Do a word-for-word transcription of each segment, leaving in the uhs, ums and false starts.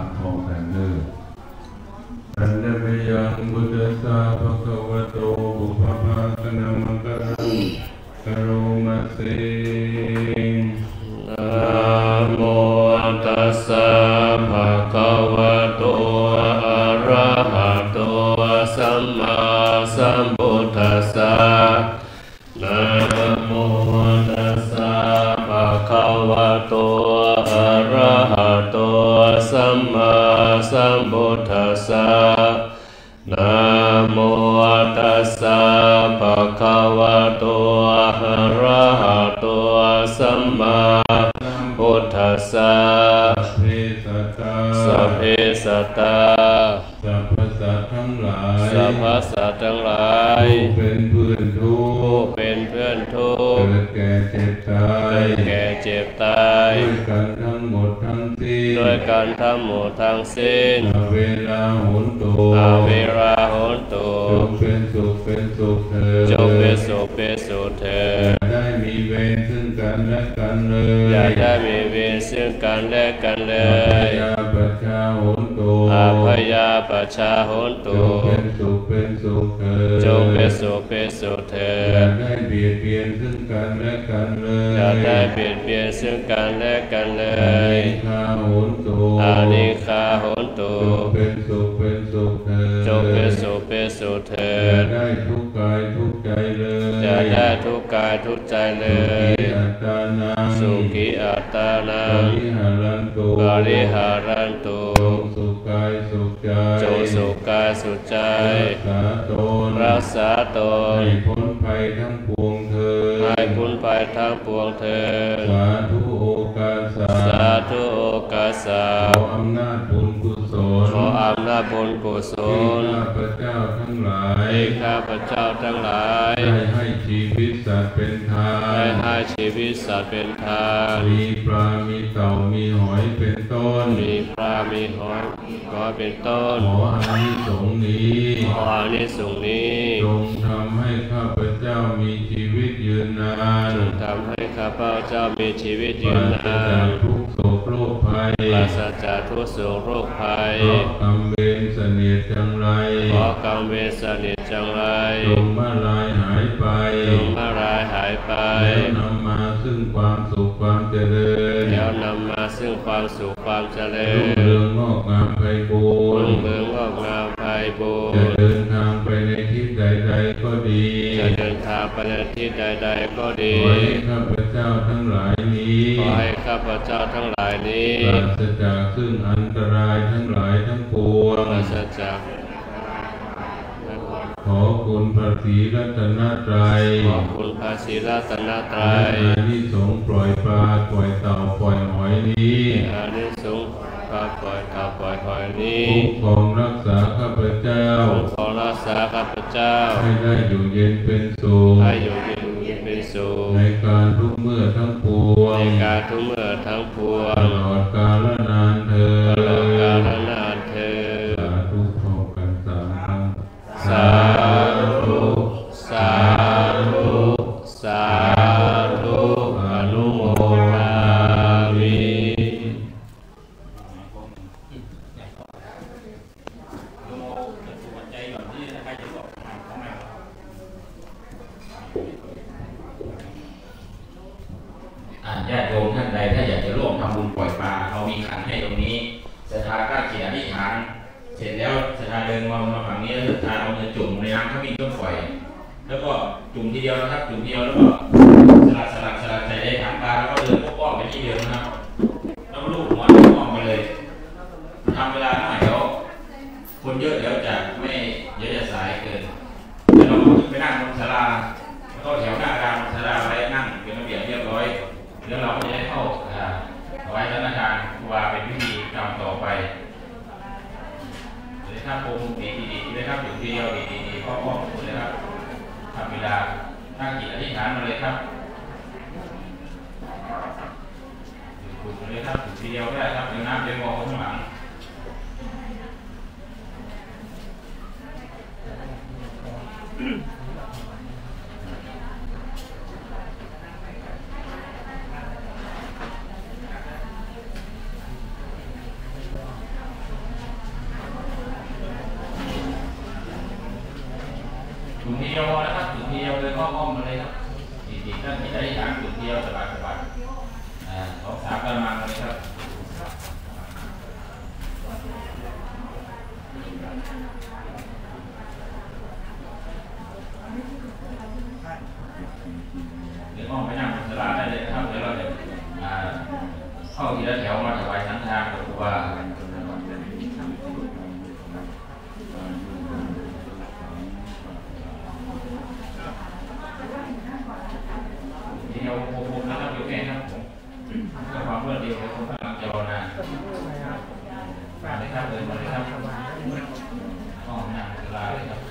ทองกันเลิศอันเดเบียงบุตสาภะคะวะโตบุพพาคณะมังคะรังกโรมาเสนะโมตัสสะภะคะวะโตอะระหะโตสัมมาสัมพุทธัสสะนะโมตัสสะภะคะวะโตอะระหะโตสัมมาสัมพุทธัสสะนะโมตัสสะภะคะวะโตอะระหะโตสัมมาสัมพุทธัสสะสัพเพสัตตาสัพพสัตทั้งหลายสัพพสัตทั้งหลายผู้เป็นเพื่อนทุกข์เป็นเพื่อนทุกข์เกิดแก่เจ็บตายเกิดแก่เจ็บตายด้วยกันทั้งหมดทั้งสิ้นด้วยกันทั้งหมดทั้งสิ้นเวลาโหนตุเวลาโหนตุจงเป็นสุขเป็นสุขเถิดจงเป็นสุขเป็นสุขเถิดอย่าได้มีเวรซึ่งกันและกันเลยอย่าได้มีเวรซึ่งกันและกันเลยอาพยาปัจฉาโหนตุอาพยาปัจฉาโหนตุจงเป็นสุขเป็นสุขเถิดจงเป็นสุขเป็นสุขเถิดอย่าได้เบียดเบียนซึ่งกันและกันเลยอย่าได้เบียดเบียนซึ่งกันและกันเลยอานิฆาโหนตุอานิฆาโหนตุจงเป็นสุขเป็นสุขเถิดจงเป็นสุขเป็นสุขเถิดอย่าได้ทุกข์กายทุกข์ใจเลยอย่าได้ทุกข์กายทุกข์ใจเลยสุขีอัตตานังสุขีอัตตานังปริหารันตุปริหารันตุจงสุขกายสุขใจจงสุขกายสุขใจรักษาตนให้พ้นภัยทั้งปวงเถิดให้พ้นภัยทั้งปวงเถิดสาธุโอกาสาสาธุโอกาสาขออำนาจบุญกุศลขออำนาจบุญกุศลข้าพเจ้าทั้งหลายข้าพเจ้าทั้งหลายได้ให้ชีวิตสัตว์เป็นทานได้ให้ชีวิตสัตว์เป็นทานมีปลามีเต่ามีหอยเป็นต้นมีปลามีหอยก็เป็นต้นขออานิสงส์นี้ขออานิสงส์นี้จงทำให้ข้าพเจ้ามีชีวิตยืนนานจงทำให้ข้าพเจ้ามีชีวิตยืนนานปราศจากทุกโศกโรคภัยปราศจากทุกโศกโรคภัยเพราะกรรมเวรเสนียดจังไรเพราะกรรมเวรเสนียดจังไรจงมาลายหายไปจงมาลายหายไปแล้วนำมาซึ่งความสุขความเจริญแล้วนำมาซึ่งความสุขความเจริญรุ่งเรืองงอกงามไพบูรณ์รุ่งเรืองงอกงามไพบูรณ์จะเดินทางไปในทิศใดๆก็ดีจะเดินทางไปในทิศใดๆก็ดีขอให้ข้าพเจ้าทั้งหลายนี้ขอให้ข้าพเจ้าทั้งหลายนี้ปราศจากซึ่งอันตรายทั้งหลายทั้งปวงปราศจากขอคุณพระศรีรัตนตรัยขอคุณพระศรีรัตนตรัยอานิสงส์ปล่อยปลาปล่อยเต่าปล่อยหอยนี้อานิสงส์ปลาปล่อยเต่าปล่อยหอยนี้คุ้มครองรักษาข้าพเจ้าคุ้มครองรักษาข้าพเจ้าให้ได้อยู่เย็นเป็นสุขให้อยู่เย็นเป็นสุขในการทุกเมื่อทั้งปวงในการทุกเมื่อทั้งปวงตลอดกาลนานเถิดตลอดกาลนานเถิดสาธุพร้อมกันสามครั้งสาธุสาธุสาธุอนุโมทามิญาติโยมท่านใดถ้าอยากจะร่วมทำบุญปล่อยปลาเรามีขันให้ตรงนี้ศรัทธาใกล้เคียงอธิษฐานเสร็จแล้วศรัทธาเดินมามาฝั่งนี้แล้วศรัทธาเอาเงินจุ่มในน้ำถ้ามีเครื่องปล่อยแล้วก็จุ่มทีเดียวนะครับจุ่มทีเดียวแล้วก็สลัดสลัดสลัดใส่ในถังปลาแล้วก็เดินป้อมไปที่เดียวนะครับแล้วลูกหัวป้อมไปเลยทำเวลาหน่อยเดี๋ยวคนเยอะเดี๋ยวจะไม่เดี๋ยวจะสายเกินแล้วเราขึ้นไปนั่งบนศาลาแล้วก็แถวหน้ากลางศาลาไว้นั่งเป็นระเบียบเรียบร้อยแล้วเราก็จะได้เข้าไว้ธนาคารว่าเป็นพิธีกรรมต่อไปเลยถ้าผมดีดีๆเลยครับอยู่ที่เดียวดีดีๆพ่อพ่อคุณเลยครับทำเวลาตั้งจิตอธิษฐานมาเลยครับคุณเลยครับอยู่ที่เดียวได้ครับเดี๋ยวน้ำจะมองข้างหลังยวพอแล้วครับจุดเดียวเลยก็อ้อมมาเลยครับดีๆท่านที่ได้ฐานจุดเดียวสบายสบายอ่าสองสามกระมังเลยครับเดี๋ยวอ้อมไปนั่งบนศาลาได้เลยนะครับเดี๋ยวเราจะอ่าเข้าทีละแถวมาถวายสังฆทานกับครูบาเดียวโค้งๆนะครับอยู่แค่ครับผมก็ความรวดเร็วเลยผมกำลังจะรอนานมาเลยครับเดินมาเลยครับห้องนั่งศาลาเลยครับ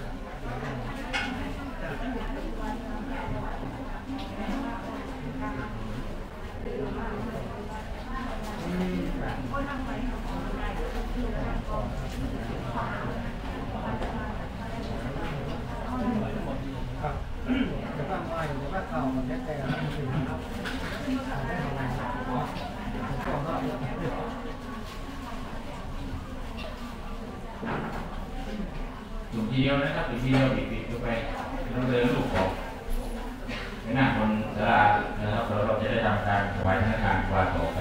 จุดทีเดียวนะครับจุดทีเดียวบิดๆเข้าไปเราเดินลูกของไปนั่งบนศาลานะครับเราเราจะได้ทำการถวายธนาคารวางต่อไป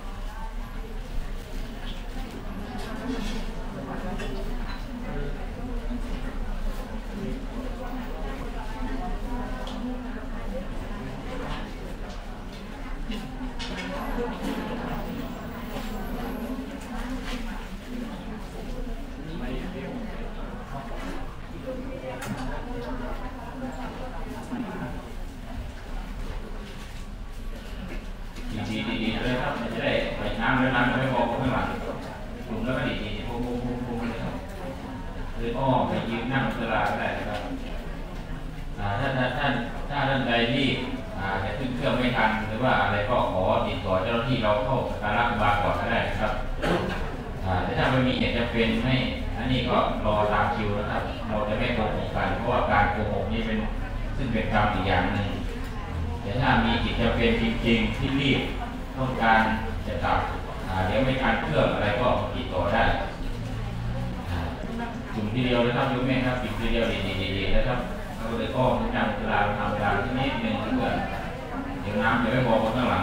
ดีๆเลยครับมันจะได้ไปน้ำแล้วน้ำจะไม่พอข้างหลังกลุ่มแล้วก็ดีๆพุ่งๆๆเลยครับเลยอ้อมไปยืนนั่งศาลาก็ได้ครับถ้าท่านท่านถ้าท่านใดที่จะขึ้นเครื่องไม่ทันหรือว่าอะไรก็ขอติดต่อเจ้าหน้าที่เราเข้าสักการะบาก่อนก็ได้ครับแต่ถ้าไม่มีเหตุจำเป็นไม่อันนี้ก็รอตามคิวนะครับเราจะไม่โกหกกันเพราะว่าการโกหกนี่เป็นซึ่งเป็นกรรมอีกอย่างหนึ่งแต่ถ้ามีเหตุจำเป็นจริงๆที่รีบต้องการจะกลับเดี๋ยวไม่ทันเครื่องอะไรก็ติดต่อได้จุ่มทีเดียวเลยครับยุ่งแม่ครับปิดทีเดียวดีๆๆนะครับเราเลยก็มีการเวลาทำเวลาที่นิดนึงเพื่อเดี๋ยวน้ำจะไม่พอข้างหลัง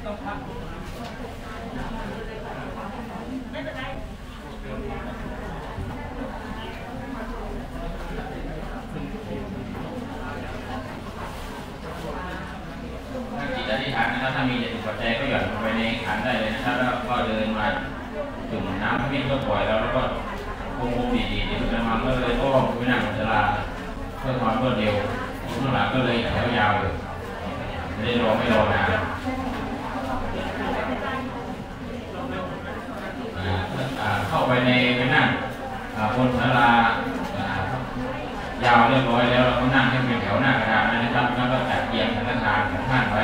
จิตอธิษฐานนะครับถ้ามีเหตุปัจจัยก็หย่อนลงไปในขันได้เลยนะครับแล้วก็เดินมาจุ่มน้ำไม่ก็ปล่อยแล้วแล้วก็คงๆดีๆเดี๋ยวจะมาก็เลยอ้อมไปนั่งบนศาลาเพื่อความรวดเร็วข้างหลังก็เลยแถวยาวเลยไม่ได้รอไม่รอนานเข้าไปในไปนั่งบนศาลายาวเรียบร้อยแล้วเราก็นั่งให้เป็นแถวหน้ากระดานนะครับแล้วก็จัดเรียงธนาคารของท่านไว้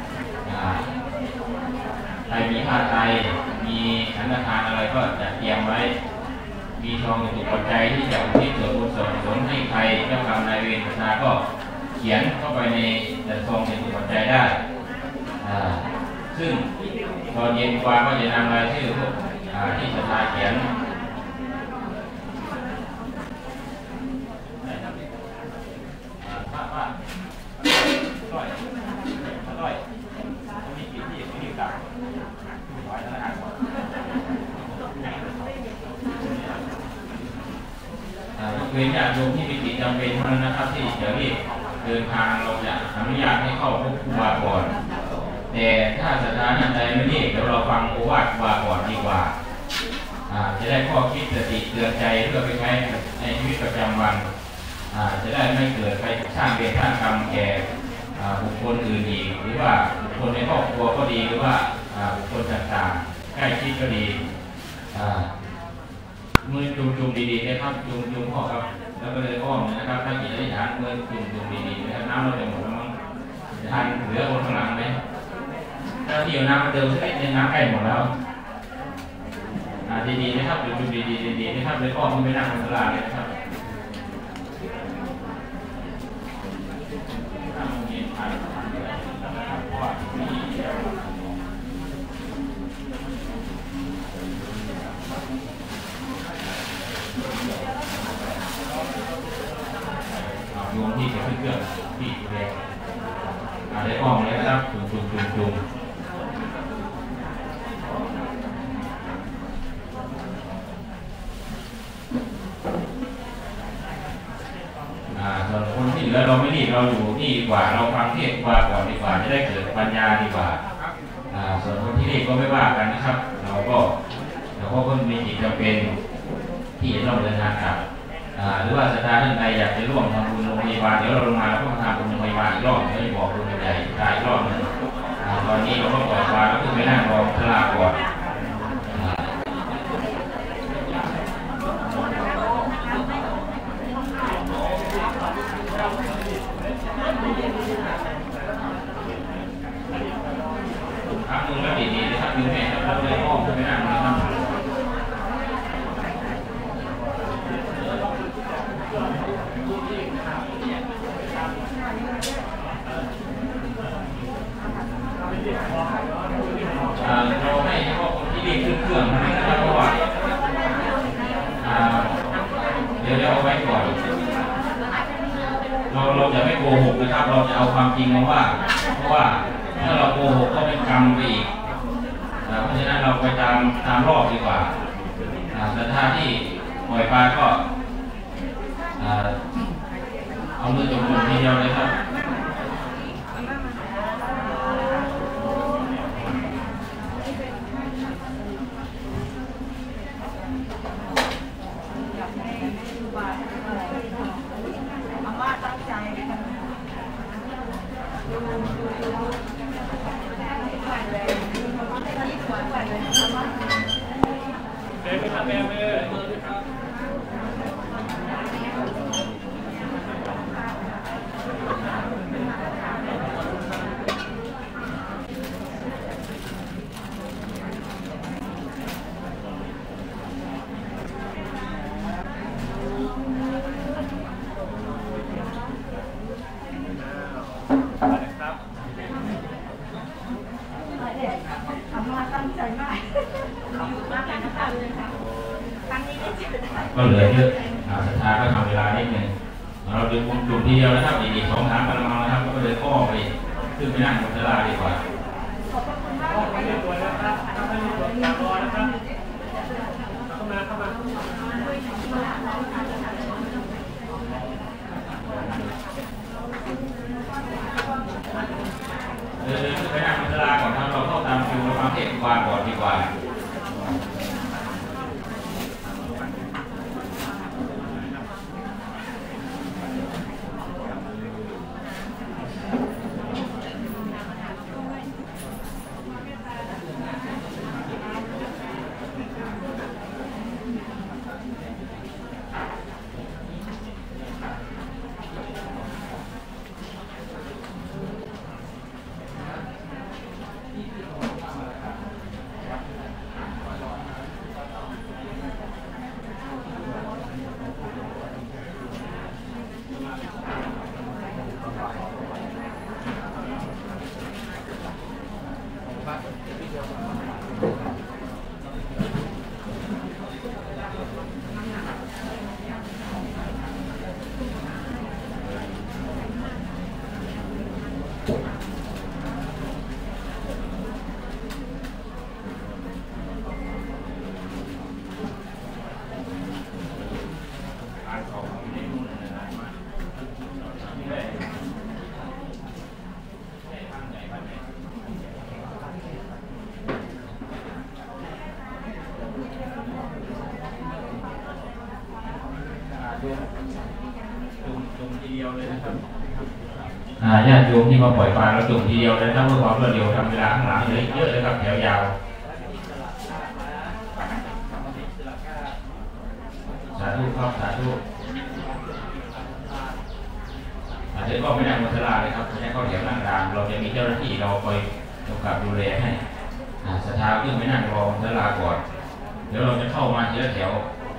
ใครมีผ้าไตรมีธนาคารอะไรก็จัดเตรียมไว้มีทองถูกปัจจัยที่จะอุทิศส่วนบุญส่วนกุศลให้ใครเจ้ากรรมนายเวรศรัทธาก็เขียนเข้าไปในแต่ซองถูกปัจจัยได้ซึ่งตอนเย็นกว่าก็จะนำรายชื่อพวกที่ศรัทธาเขียนเว้นญาติโยมที่มีกิจจำเป็นเท่านั้นนะครับที่จะรีบเดินทางเราจะอนุญาตให้เข้าพบครูบาก่อนแต่ถ้าสถานใดไม่รีบเดี๋ยวเราฟังโอวาทครูบาก่อนดีกว่าจะได้ข้อคิดสติเตือนใจเพื่อไปใช้ในชีวิตประจำวันจะได้ไม่เกิดไปสร้างเวรสร้างกรรมแก่บุคคลอื่นอีกหรือว่าบุคคลในครอบครัวก็ดีหรือว่าบุคคลต่างๆใกล้ชิดก็ดีมือจุ่มจุ่มดีๆนะครับจุ่มจุ่มพ่อครับแล้วก็เลยอ้อมนะครับถ้าจิตอธิษฐานมือจุ่มจุ่มดีๆนะครับน้ำเราจะหมดแล้วมั้งทันเหลือคนข้างหลังไหมถ้าที่อยู่น้ำมันเติมสักนิดนึงน้ำใกล้หมดแล้วดีๆนะครับจุ่มจุ่มดีๆดีๆนะครับเลยอ้อมไม่นั่งบนศาลาเลยนะครับถ้ามันเย็นผ่านนะครับเพราะว่ามีโยมที่จะขึ้นเครื่องที่แรกได้อ้อมเลยนะครับจุ่มจุ่มจุ่มจุ่มส่วนคนที่เหลือเราไม่รีบเราอยู่นี่ดีกว่าเราฟังเทศน์กว่าก่อนดีกว่าจะได้เกิดปัญญาดีกว่าส่วนคนที่รีบก็ไม่ว่ากันนะครับเราก็เราก็เพิ่งมีจิตจำเป็นที่จะต้องเดินทางกลับหรือว่าศรัทธาท่านใดอยากจะร่วมทำบุญโรงพยาบาลเดี๋ยวเราลงมาเราก็มาทำบุญโรงพยาบาลอีกรอบเดี๋ยวจะบอกบุญใหญ่ได้อีกรอบนึงตอนนี้เราก็ปล่อยปลาแล้วขึ้นไปนั่งรอทลาก่อนครับมือแล้วดีๆนะครับมือแม่เราเลยอ้อมขึ้นไปนั่งนะครับเราให้เฉพาะคนที่รีบขึ้นเครื่องนะครับเพราะว่าเดี๋ยวเราเอาไว้ก่อนเราเราจะไม่โกหกนะครับเราจะเอาความจริงมาว่าเพราะว่าถ้าเราโกหกก็เป็นกรรมไปอีกเพราะฉะนั้นเราไปตามตามรอบดีกว่าศรัทธาที่ปล่อยปลาก็เอามือจุ่มทีเดียวเลยครับก็เหลือเยอะศรัทธาก็ทำเวลานิดนึงเราดูกลุ่มทีเดียวนะครับอีกสองสามกระมังนะครับก็เลยอ้อไปขึ้นไปนั่งบนศาลาดีกว่าเดินขึ้นไปนั่งบนศาลาก่อนครับเราเข้าตามคิวเราฟังเทศน์กว่าก่อนดีกว่าจุ่มทีเดียวเลยนะครับญาติโยมที่มาปล่อยปลาเราจุ่มทีเดียวเลยนะเพื่อความรวดเร็วทำเวลาข้างหลังเลยเยอะเลยครับแถวยาวสาธุครับสาธุอาจจะก็ไม่นั่งบนศาลาเลยครับไม่ได้เข้าแถวนั่งกลางเราจะมีเจ้าหน้าที่เราคอยกำกับดูแลให้ศรัทธาขึ้นไม่นั่งรอบนศาลาก่อนเดี๋ยวเราจะเข้ามาทีละแถว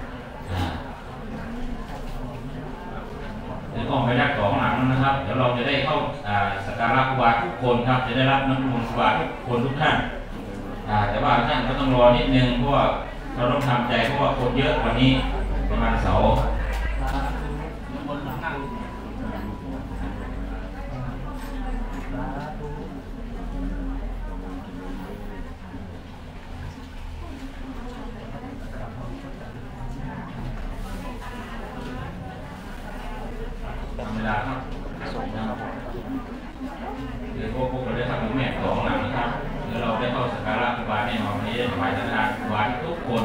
เดี๋ยวก็ไปนักสองหลังนะครับเดี๋ยวเราจะได้เข้าสักการะครูบาทุกคนครับจะได้รับน้ำมนต์ครูบาทุกคนทุกท่านแต่ว่าท่านก็ต้องรอนิดนึงเพราะว่าเราต้องทำใจเพราะว่าคนเยอะวันนี้เป็นวันเสาร์ธรรมดาครับหรือพวกพวกเราได้ทำแม่สองหลังนะครับหรือเราได้เข้าสักการะครูบาแน่นอนนี้ได้ถวายสังฆทานครูบาทุกคน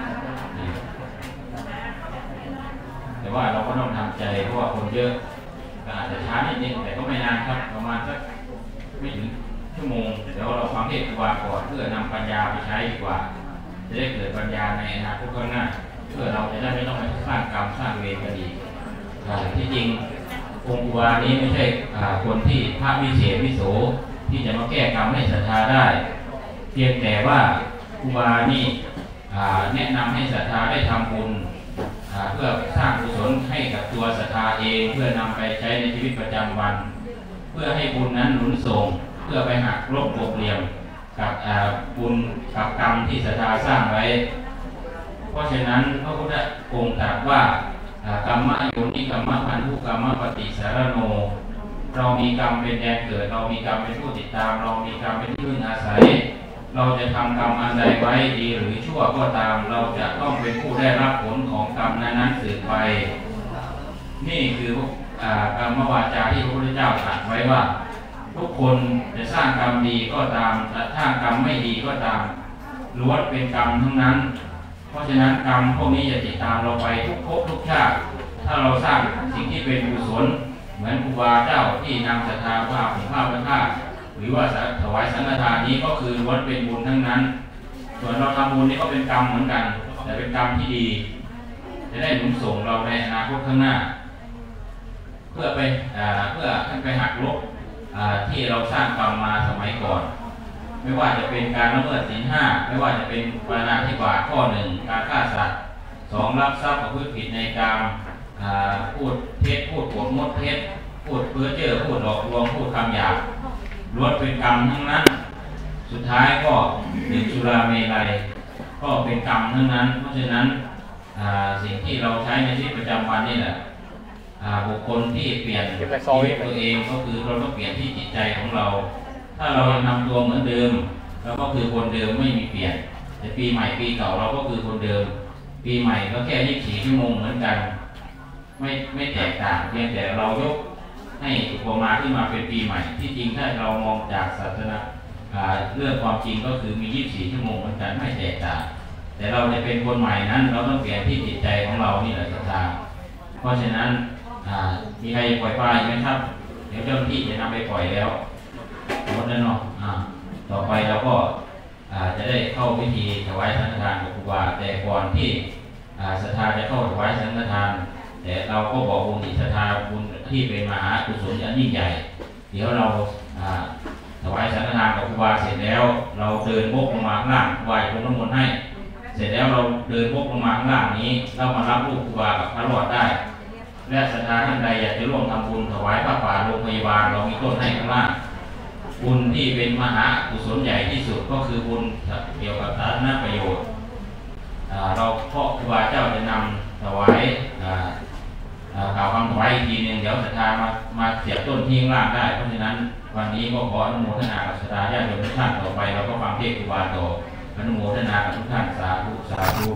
แต่ว่าเราก็ต้องทำใจเพราะว่าคนเยอะก็อาจจะช้านิดนึงแต่ก็ไม่นานครับประมาณสักไม่ถึงชั่วโมงเดี๋ยวเราฟังเทศน์ครูบาก่อนเพื่อนำปัญญาไปใช้ดีกว่าจะได้เกิดปัญญาในอนาคตข้างหน้าเพื่อเราจะได้ไม่ต้องไปสร้างกรรมสร้างเวรกันอีกที่จริงองค์ครูบานี้ไม่ใช่คนที่พระวิเศษวิโสที่จะมาแก้กรรมให้ศรัทธาได้เพียงแต่ว่าครูบานี่แนะนำให้ศรัทธาได้ทำบุญเพื่อสร้างกุศลให้กับตัวศรัทธาเองเพื่อนำไปใช้ในชีวิตประจำวันเพื่อให้บุญนั้นหนุนส่งเพื่อไปหักลบกบเหลี่ยมกับบุญกับกรรมที่ศรัทธาสร้างไว้เพราะฉะนั้นพระพุทธองค์ตรัสว่ากรรมะโยนิกรรมะพันธุกรรมะปฏิสารโนเรามีกรรมเป็นแดนเกิดเรามีกรรมเป็นผู้ติดตามเรามีกรรมเป็นที่พึ่งอาศัยเราจะทำกรรมอันใดไว้ดีหรือชั่วก็ตามเราจะต้องเป็นผู้ได้รับผลของกรรมนั้นๆสืบไปนี่คือกรรมวาจาที่พระพุทธเจ้าตรัสไว้ว่าทุกคนจะสร้างกรรมดีก็ตามจะสร้างกรรมไม่ดีก็ตามล้วนเป็นกรรมทั้งนั้นเพราะฉะนั้นกรรมพวกนี้จะติดตามเราไปทุกภพทุกชาติถ้าเราสร้างสิ่งที่เป็นกุศลเหมือนครูบาเจ้าที่นำศรัทธาภาพของภาพพระธาตุหรือว่าถวายสังฆทานนี้ก็คือล้วนเป็นบุญทั้งนั้นส่วนเราทำบุญนี้ก็เป็นกรรมเหมือนกันแต่เป็นกรรมที่ดีจะได้หนุนส่งเราในอนาคตข้างหน้าเพื่อไปเพื่อให้ไปหักลบที่เราสร้างกรรมมาสมัยก่อนไม่ว่าจะเป็นการละเมิดศีลห้าไม่ว่าจะเป็นปาณาติบาตข้อหนึ่งการฆ่าสัตว์สองลักทรัพย์ประพฤติผิดในกามพูดเท็จพูดโกหกมดเท็จพูดเพ้อเจ้อพูดหลอกลวงพูดคำหยาบล้วนเป็นกรรมทั้งนั้นสุดท้ายก็ดื่มสุราเมลัยก็เป็นกรรมทั้งนั้นเพราะฉะนั้นสิ่งที่เราใช้ในชีวิตประจำวันนี่แหละบุคคลที่เปลี่ยนชีวิตตัวเองก็คือเราต้องเปลี่ยนที่จิตใจของเราถ้าเรายังทำตัวเหมือนเดิมเราก็คือคนเดิมไม่มีเปลี่ยนแต่ปีใหม่ปีเก่าเราก็คือคนเดิมปีใหม่ก็แค่ยี่สิบสี่ชั่วโมงเหมือนกันไม่ไม่แตกต่างเพียงแต่เรายกให้อุปมาที่มาเป็นปีใหม่ที่จริงถ้าเรามองจากศาสนาเรื่องความจริงก็คือมียี่สิบสี่ชั่วโมงเหมือนกันไม่แตกต่างแต่เราจะเป็นคนใหม่นั้นเราต้องเปลี่ยนที่จิตใจของเรานี่แหละศรัทธาเพราะฉะนั้นมีใครปล่อยปลาไหมครับเดี๋ยวเจ้าหน้าที่จะนำไปปล่อยแล้วหมดแล้วเนาะต่อไปเราก็จะได้เข้าพิธีถวายสังฆทานกับครูบาแต่ก่อนที่ศรัทธาจะเข้าถวายสังฆทานแต่เราก็บอกบุญศรัทธาบุญที่เป็นมหากุศลอันยิ่งใหญ่เดี๋ยวเราถวายสังฆทานกับครูบาเสร็จแล้วเราเดินบกลงมาข้างล่างครูบาจะลงน้ำมนต์ให้เสร็จแล้วเราเดินบกลงมาข้างล่างนี้เรามารับลูกครูบากับพระรอดได้และศรัทธาท่านใดอยากจะร่วมทำบุญถวายผ้าป่าโรงพยาบาลเรามีต้นให้ข้างล่างบุญที่เป็นมหากุศลใหญ่ที่สุดก็คือบุญเกี่ยวกับสาธารณประโยชน์เราพ่อครูบาเจ้าจะนำถวายกล่าวคำถวายอีกทีหนึ่งเดี๋ยวศรัทธามามาเสียบต้นที่ข้างล่างได้เพราะฉะนั้นวันนี้ก็ขออนุโมทนากับศรัทธาญาติโยมทุกท่านต่อไปเราก็ฟังเทศน์ครูบาต่ออนุโมทนากับทุกท่านสาธุสาธุ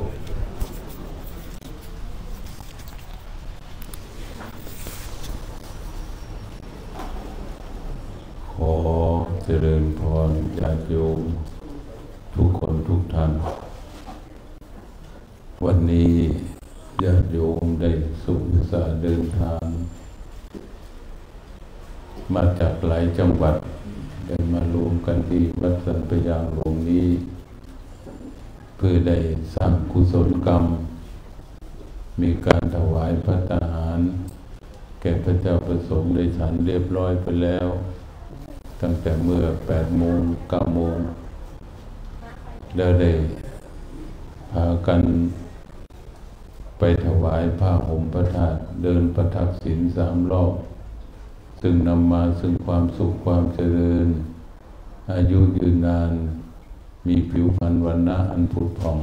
ขอเจริญพรญาติโยมทุกคนทุกท่านวันนี้ญาติโยมได้สุขสาเดินทางมาจากหลายจังหวัดได้มารวมกันที่วัดสันปยางหลวงนี้เพื่อได้สร้างกุศลกรรมมีการถวายภัตตาหารแก่พระเจ้าประสงค์ได้ฉันเรียบร้อยไปแล้วตั้งแต่เมื่อแปดโมงเก้าโมงแล้วได้พากันไปถวายผ้าห่มพระธาตุเดินประทักษิณสามรอบซึ่งนำมาซึ่งความสุขความเจริญอายุยืนนานมีผิวพรรณวรรณะอันผุดผ่อง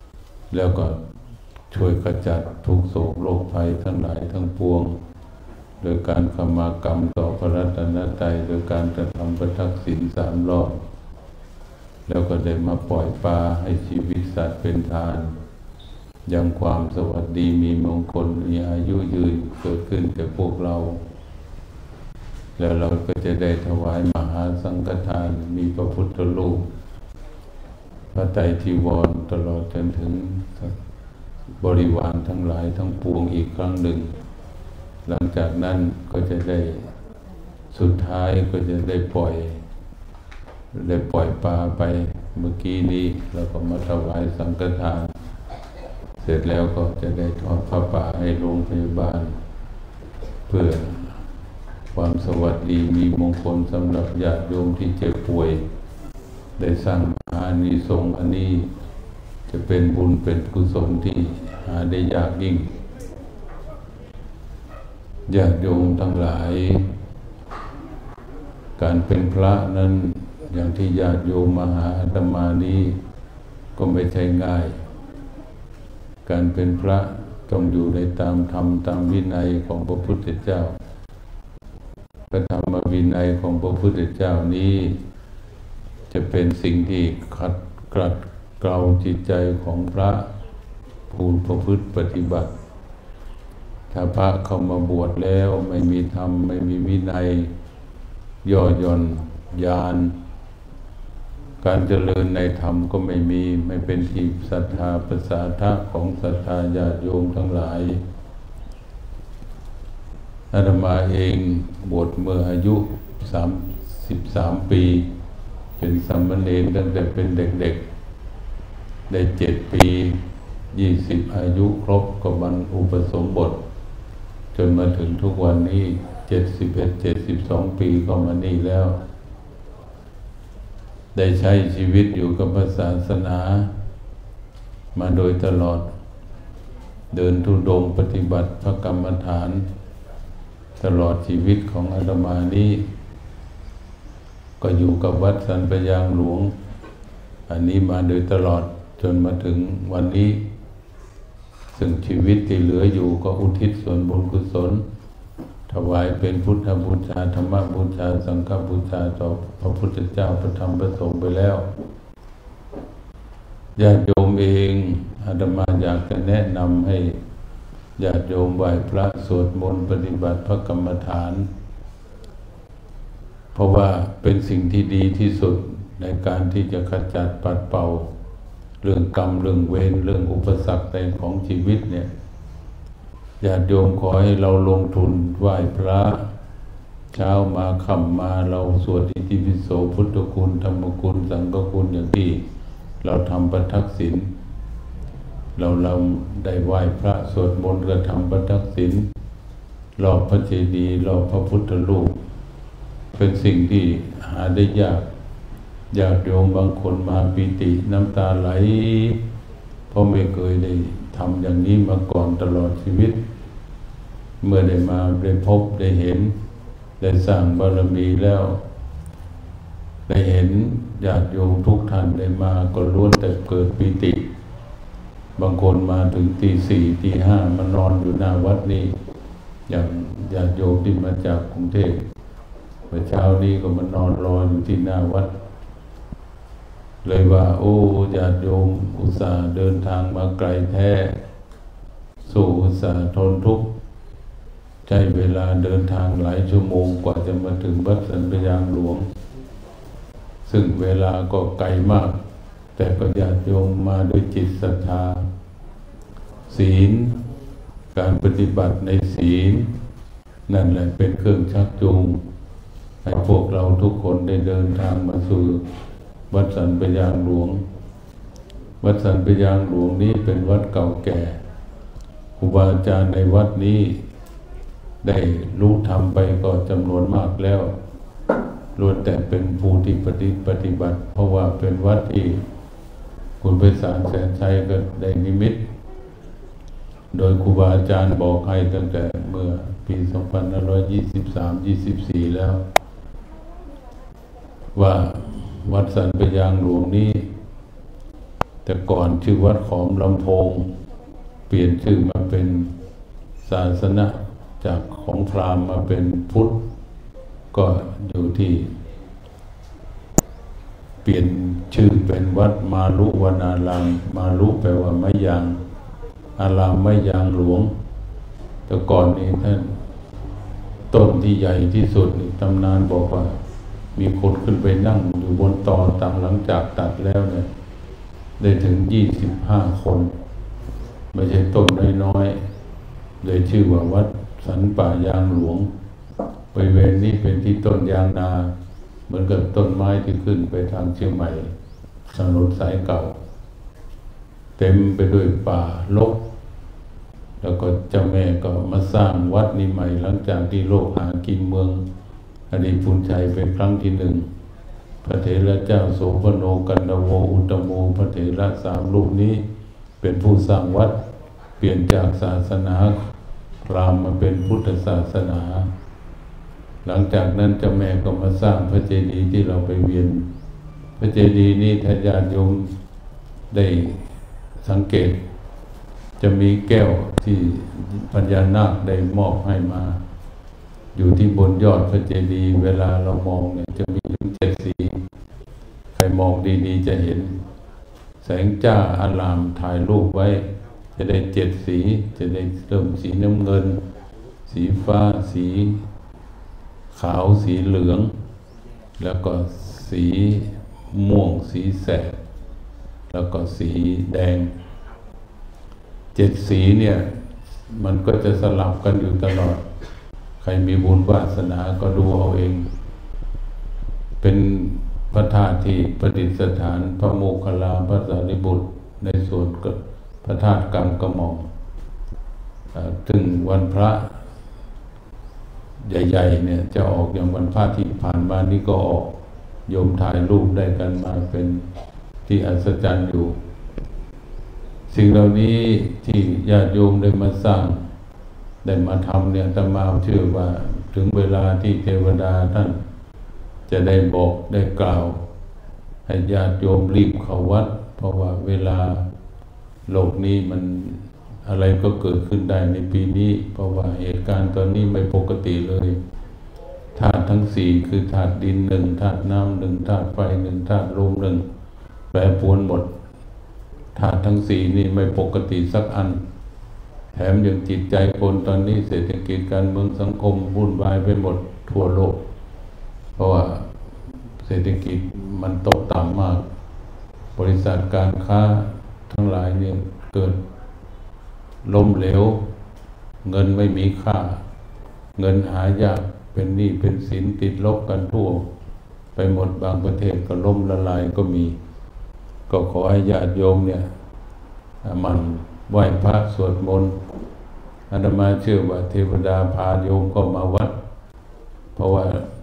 แล้วก็ช่วยขจัดทุกโศกโรคภัยทั้งหลายทั้งปวงโดยการขมากรรมต่อพระรัตนตรัยโดยการกระทำประทักษิณสามรอบแล้วก็ได้มาปล่อยปลาให้ชีวิตสัตว์เป็นทานยังความสวัสดีมีมงคลมีอายุยืนเกิดขึ้นแก่พวกเราแล้วเราก็จะได้ถวายมหาสังฆทานมีพระพุทธรูปพระไตรจีวรตลอดจนถึงบริวารทั้งหลายทั้งปวงอีกครั้งหนึ่งหลังจากนั้นก็จะได้สุดท้ายก็จะได้ปล่อยได้ปล่อยปลาไปเมื่อกี้นี้แล้วก็มาถวายสังฆทานเสร็จแล้วก็จะได้ทอดผ้าป่าให้โรงพยาบาลเพื่อความสวัสดีมีมงคลสำหรับญาติโยมที่เจ็บป่วยได้สร้างมหานิสงส์อันนี้จะเป็นบุญเป็นกุศลที่หาได้ยากยิ่งญาติโยมทั้งหลายการเป็นพระนั้นอย่างที่ญาติโยมมาหาอาตมานี้ก็ไม่ใช่ง่ายการเป็นพระต้องอยู่ในตามธรรมตามวินัยของพระพุทธเจ้าพระธรรมวินัยของพระพุทธเจ้านี้จะเป็นสิ่งที่ขัดกลัดเกลาจิตใจของพระผู้ประพฤติปฏิบัติถ้าพระเข้ามาบวชแล้วไม่มีธรรมไม่มีวินัยย่อหย่อนยานการเจริญในธรรมก็ไม่มีไม่เป็นที่ศรัทธาประสาทะของศรัทธาญาติโยมทั้งหลายอาตมาเองบวชเมื่ออายุสามสิบสามปีเป็นสามเณรตั้งแต่เป็นเด็กๆได้เจ็ดปียี่สิบอายุครบก็บรรลุอุปสมบทจนมาถึงทุกวันนี้เจ็ดสิบเอ็ดเจ็ดสิบสองปีก็มานี่แล้วได้ใช้ชีวิตอยู่กับศาสนามาโดยตลอดเดินธุดงค์ปฏิบัติพระกรรมฐานตลอดชีวิตของอาตมานี้ก็อยู่กับวัดสันปยางหลวงอันนี้มาโดยตลอดจนมาถึงวันนี้ซึ่งชีวิตที่เหลืออยู่ก็อุทิศส่วนบุญกุศลถวายเป็นพุทธบูชาธรรมบูชาสังฆบูชาต่อพระพุทธเจ้าพระธรรมพระสงฆ์ไปแล้วญาติโยมเองอาตมาอยากจะแนะนำให้ญาติโยมไหว้พระสวดมนต์ปฏิบัติพระกรรมฐานเพราะว่าเป็นสิ่งที่ดีที่สุดในการที่จะขจัดปัดเป่าเรื่องกรรมเรื่องเวรเรื่องอุปสรรคในของชีวิตเนี่ยญาติโยมขอให้เราลงทุนไหว้พระเช้ามาค่ำมาเราสวดอิติปิโสพุทธคุณธรรมคุณสังฆคุณอย่างที่เราทำประทักษิณเราเราได้ไหว้พระสวดมนต์กระทำประทักษิณรอบพระเจดีย์รอบพระพุทธรูปเป็นสิ่งที่หาได้ยากญาติโยมบางคนมาปิติน้ำตาไหลเพราะไม่เคยได้ทำอย่างนี้มาก่อนตลอดชีวิตเมื่อได้มาได้พบได้เห็นได้สร้างบารมีแล้วได้เห็นญาติโยมทุกท่านได้มาก็ล้วนแต่เกิดปิติบางคนมาถึงตีสี่ตีห้ามานอนอยู่หน้าวัดนี้อย่างญาติโยมที่มาจากกรุงเทพเมื่อเช้านี้ก็มานอนรออยู่ที่หน้าวัดเลยว่าโอ้ญาติโยมอุตส่าห์เดินทางมาไกลแท้สู้อุตส่าห์ทนทุกข์ใช้เวลาเดินทางหลายชั่วโมงกว่าจะมาถึงวัดสันปยางหลวงซึ่งเวลาก็ไกลมากแต่ก็ญาติโยมมาด้วยจิตศรัทธาศีลการปฏิบัติในศีลนั่นแหละเป็นเครื่องชักจูงให้พวกเราทุกคนได้เดินทางมาสู่วัดสันปยางหลวงวัดสันปยางหลวงนี้เป็นวัดเก่าแก่ครูบาอาจารย์ในวัดนี้ได้รู้ธรรมไปก็จำนวนมากแล้วล้วนแต่เป็นผู้ที่ปฏิปฏิบัติเพราะว่าเป็นวัดที่คุณไพศาลแสนชัยก็ได้นิมิตโดยครูบาอาจารย์บอกให้ตั้งแต่เมื่อปีสองพันห้าร้อยยี่สิบสาม ยี่สิบสี่แล้วว่าวัดสันปยางหลวงนี้แต่ก่อนชื่อวัดขอมลำโพงเปลี่ยนชื่อมาเป็นศาสนจจากของพราหมณ์มาเป็นพุทธก็อยู่ที่เปลี่ยนชื่อเป็นวัดมารุวนารามมารุแปลว่าไม้ยางอารามไม้ยางหลวงแต่ก่อนนี้ท่านต้นที่ใหญ่ที่สุดตำนานบอกว่ามีคนขึ้นไปนั่งอยู่บนตอต่างหลังจากตัดแล้วเนี่ยได้ถึงยี่สิบห้าคนไม่ใช่ต้นน้อยๆเลยชื่อว่าวัดสันป่ายางหลวงบริเวณนี้เป็นที่ต้นยางนาเหมือนกับต้นไม้ที่ขึ้นไปทางเชียงใหม่ถนนสายเก่าเต็มไปด้วยป่ารกแล้วก็เจ้าแม่ก็มาสร้างวัดนี้ใหม่หลังจากที่โลกหากินเมืองอดีตพุนชัยเป็นครั้งที่หนึ่งพระเถระเจ้าโสภโนกันดโวอุตโมพระเถระสามรูปนี้เป็นผู้สร้างวัดเปลี่ยนจากศาสนาพราหมณ์มาเป็นพุทธศาสนาหลังจากนั้นเจ้าแม่ก็มาสร้างพระเจดีย์ที่เราไปเวียนพระเจดีย์นี้ถ้าญาติโยมได้สังเกตจะมีแก้วที่พญานาคได้มอบให้มาอยู่ที่บนยอดพระเจดีย์เวลาเรามองเนี่ยจะมีถึงเจ็ดสีใครมองดีๆจะเห็นแสงจ้าอารามถ่ายรูปไว้จะได้เจ็ดสีจะได้เริ่มสีน้ำเงินสีฟ้าสีขาวสีเหลืองแล้วก็สีม่วงสีแสดแล้วก็สีแดงเจ็ดสีเนี่ยมันก็จะสลับกันอยู่ตลอดใครมีบุญวาสนาก็ดูเอาเองเป็นพระธาตุที่ประดิษฐานพระโมคคัลลาภสารีบุตรในส่วนพระธาตุกลางกระหม่อมถึงวันพระใหญ่ๆเนี่ยจะออกอย่างวันพระที่ผ่านมานี่ก็ออกโยมถ่ายรูปได้กันมาเป็นที่อัศจรรย์อยู่สิ่งเหล่านี้ที่ญาติโยมได้มาสร้างได้มาทำเนี่ยอาตมาเชื่อว่าถึงเวลาที่เทวดาท่านจะได้บอกได้กล่าวให้ญาติโยมรีบเข้าวัดเพราะว่าเวลาโลกนี้มันอะไรก็เกิดขึ้นได้ในปีนี้เพราะว่าเหตุการณ์ตอนนี้ไม่ปกติเลยธาตุทั้งสี่คือธาตุดินหนึ่งธาตุน้ำหนึ่งธาตุไฟหนึ่งธาตุลมหนึ่งแปรปรวนหมดธาตุทั้งสี่นี่ไม่ปกติสักอันแถมยังจิตใจคนตอนนี้เศรษฐกิจการเมืองสังคมวุ่นวายไปหมดทั่วโลกเพราะว่าเศรษฐกิจมันตกต่ำมากบริษัทการค้าทั้งหลายเนี่ยเกิดล้มเหลวเงินไม่มีค่าเงินหายากเป็นหนี้เป็นสินติดลบกันทั่วไปหมดบางประเทศก็ล้มละลายก็มีก็ขอให้ญาติโยมเนี่ยมันไหว้พระสวดมนต์อาตมาเชื่อว่าเทวดาพาโยมก็มาวัดเพราะว่า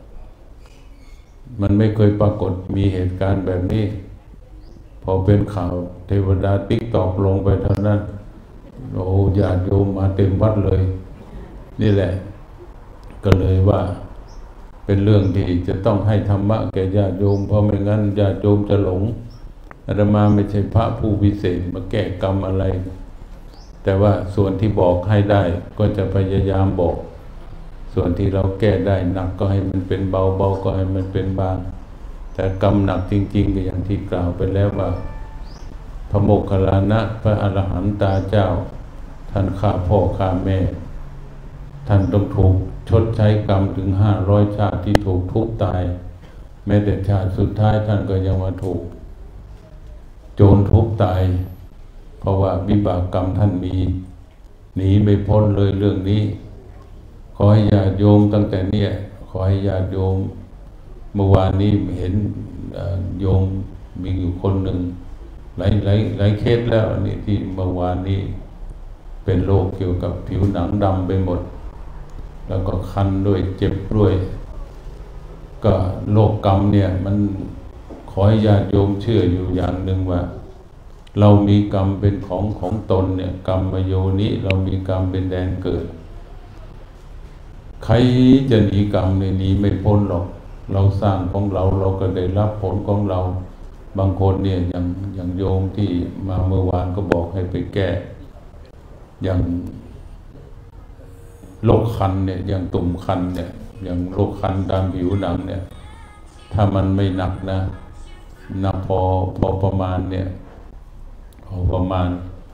มันไม่เคยปรากฏมีเหตุการณ์แบบนี้พอเป็นข่าวเทวดาติ๊กตอกลงไปเท่านั้นโอ้ญาติโยมมาเต็มวัดเลยนี่แหละก็เลยว่าเป็นเรื่องที่จะต้องให้ธรรมะแก่ญาติโยมเพราะไม่งั้นญาติโยมจะหลงอาตมาไม่ใช่พระผู้วิเศษมาแก้กรรมอะไรแต่ว่าส่วนที่บอกให้ได้ก็จะพยายามบอกส่วนที่เราแก้ได้หนักก็ให้มันเป็นเบาเบาก็ให้มันเป็นบางแต่กรรมหนักจริงๆก็อย่างที่กล่าวไปแล้วว่าพระโมคคัลลานะพระอรหันตาเจ้าท่านฆ่าพ่อฆ่าแม่ท่านต้องถูกชดใช้กรรมถึงห้าร้อยชาติที่ถูกทุบตายแม้แต่ชาติสุดท้ายท่านก็ยังมาถูกโจรทุบตายเพราะว่าวิบากกรรมท่านมีหนีไม่พ้นเลยเรื่องนี้ขอให้ญาติโยมตั้งแต่เนี่ยขอให้ญาติโยมเมื่อวานนี้เห็นโยมมีอยู่คนหนึ่งหลายหลายหลายเคสแล้วนี่ที่เมื่อวานนี้เป็นโรคเกี่ยวกับผิวหนังดำไปหมดแล้วก็คันด้วยเจ็บด้วยก็โรคกรรมเนี่ยมันขอให้ญาติโยมเชื่ออยู่อย่างหนึ่งว่าเรามีกรรมเป็นของของตนเนี่ยกรรมโยนิเรามีกรรมเป็นแดนเกิดใครจะหนีกรรมเนี่ยหนีไม่พ้นหรอกเราสร้างของเราเราก็ได้รับผลของเราบางคนเนี่ยอย่างอย่างโยมที่มาเมื่อวานก็บอกให้ไปแก้อย่างโรคคันเนี่ยอย่างตุ่มคันเนี่ยอย่างโรคคันตามผิวหนังเนี่ยถ้ามันไม่หนักนะหนักพอพอประมาณเนี่ยพอประมาณ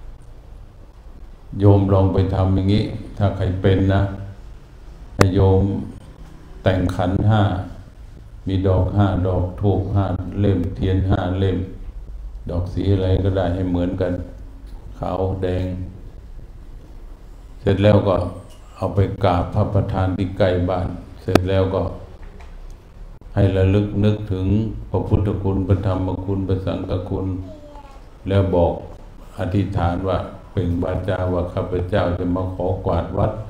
โยมลองไปทำอย่างนี้ถ้าใครเป็นนะให้โยมแต่งขันห้ามีดอกห้าดอกธูปห้าเล่มเทียนห้าเล่มดอกสีอะไรก็ได้ให้เหมือนกันขาวแดงเสร็จแล้วก็เอาไปกราบพระประธานที่ใกล้บ้านเสร็จแล้วก็ให้ระลึกนึกถึงพระพุทธคุณพระธรรมคุณพระสังฆคุณแล้วบอกอธิษฐานว่าเปล่งวาจาว่าข้าพเจ้าจะมาขอกวาดวัด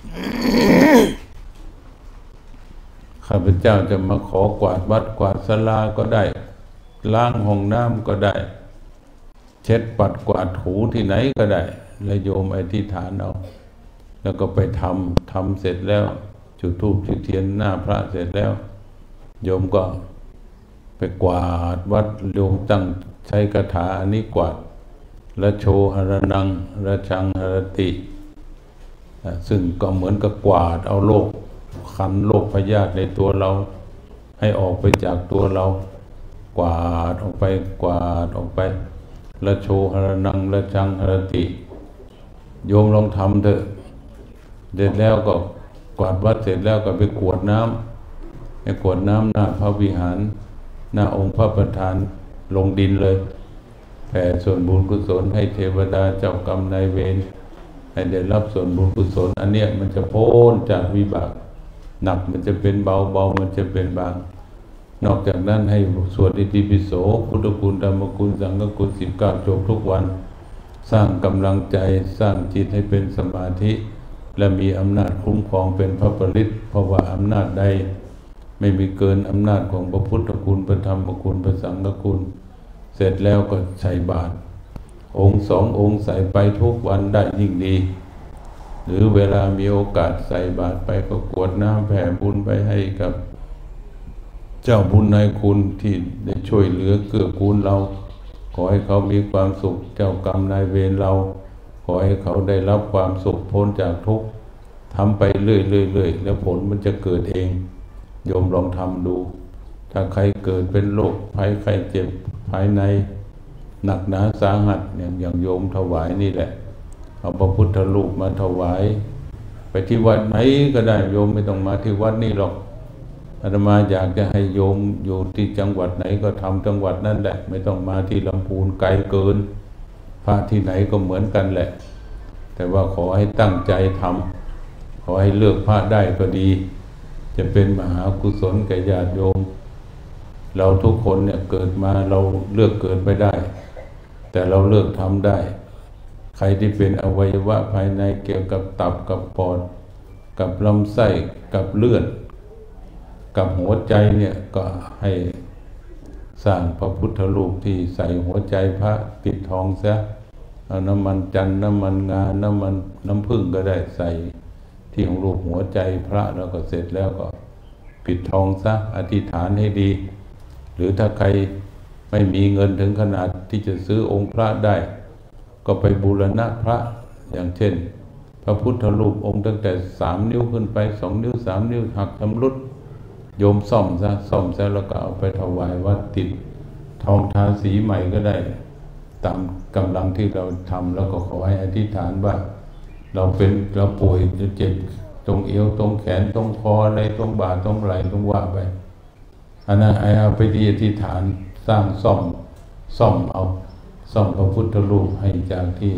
ข้าพเจ้าจะมาขอกวาดวัดกวาดศาลาก็ได้ล้างห้องน้ำก็ได้เช็ดปัดกวาดถูที่ไหนก็ได้แล้วโยมอธิษฐานเอาแล้วก็ไปทำทำเสร็จแล้วจุดธูปจุดเทียนหน้าพระเสร็จแล้วโยมก็ไปกวาดวัดโยมตั้งใช้คาถาอันนี้กวาดละโชหรนังละชังหรติซึ่งก็เหมือนกับกวาดเอาโรคคันโรคพยาธิในตัวเราให้ออกไปจากตัวเรากวาดออกไปกวาดออกไปละโชหรนังละชังหรติโยมลองทำเถอะเสร็จแล้วก็กวาดวัดเสร็จแล้วก็ไปกรวดน้ำไปกรวดน้ำหน้าพระวิหารหน้าองค์พระประธานลงดินเลยแผ่ส่วนบุญกุศลให้เทวดาเจ้ากรรมนายเวรให้ได้รับส่วนบุญกุศลอันเนี้ยมันจะพ้นจากวิบากหนักมันจะเป็นเบาเบามันจะเป็นบางนอกจากนั้นให้สวดอิติปิโสพุทธคุณธรรมคุณสังฆคุณสิบเก้าจบทุกวันสร้างกำลังใจสร้างจิตให้เป็นสมาธิและมีอำนาจคุ้มครองเป็นพระปริตเพราะว่าอำนาจใดไม่มีเกินอำนาจของพระพุทธคุณพระธรรมคุณพระสังฆคุณเสร็จแล้วก็ใส่บาตรองค์สององค์ใส่ไปทุกวันได้ยิ่งดีหรือเวลามีโอกาสใส่บาตรไปก็กรวดน้ำแผ่บุญไปให้กับเจ้าบุญนายคุณที่ได้ช่วยเหลือเกื้อกูลเราขอให้เขามีความสุขเจ้ากรรมนายเวรเราขอให้เขาได้รับความสุขพ้นจากทุกข์ทำไปเรื่อยๆแล้วผลมันจะเกิดเองโยมลองทำดูถ้าใครเกิดเป็นโรคภัยไข้เจ็บภายในหนักหนาสาหัสอย่างอย่างโยมถวายนี่แหละเอาพระพุทธรูปมาถวายไปที่วัดไหนก็ได้โยมไม่ต้องมาที่วัดนี่หรอกอาตมาอยากจะให้โยมอยู่ที่จังหวัดไหนก็ทำจังหวัดนั่นแหละไม่ต้องมาที่ลำพูนไกลเกินพระที่ไหนก็เหมือนกันแหละแต่ว่าขอให้ตั้งใจทำขอให้เลือกพระได้ก็ดีจะเป็นมหากุศลแก่ญาติโยมเราทุกคนเนี่ยเกิดมาเราเลือกเกิดไม่ได้แต่เราเลือกทำได้ใครที่เป็นอวัยวะภายในเกี่ยวกับตับกับปอดกับลำไส้กับเลือดกับหัวใจเนี่ยก็ให้สร้างพระพุทธรูปที่ใส่หัวใจพระปิดทองซะเอาน้ำมันจันทร์น้ำมันงาน้ำมันน้ำผึ้งก็ได้ใส่ที่ของรูปหัวใจพระแล้วก็เสร็จแล้วก็ปิดทองซะอธิษฐานให้ดีหรือถ้าใครไม่มีเงินถึงขนาดที่จะซื้อองค์พระได้ก็ไปบูรณะพระอย่างเช่นพระพุทธรูปองค์ตั้งแต่สามนิ้วขึ้นไปสองนิ้วสามนิ้วหักชำรุดโยมซ่อมซะซ่อมซะแล้วก็เอาไปถวายวัดติดทองทาสีใหม่ก็ได้ตามกำลังที่เราทำแล้วก็ขอให้อธิษฐานว่าเราเป็นเราป่วยจะเจ็บตรงเอวตรงแขนตรงคออะไรตรงบ่าตรงไหล่ตรงว่าไปอันนั้นเอาไปที่อธิษฐานสร้างซ่อมซ่อมเอาซ่อมพระพุทธรูปให้จากที่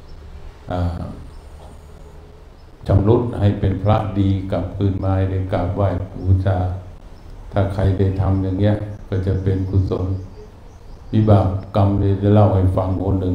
ชำรุดให้เป็นพระดีกลับคืนมาได้กราบไหว้บูชาถ้าใครได้ทำอย่างเงี้ยก็จะเป็นกุศลวิบากกรรมเลยจะเล่าให้ฟังคนหนึ่ง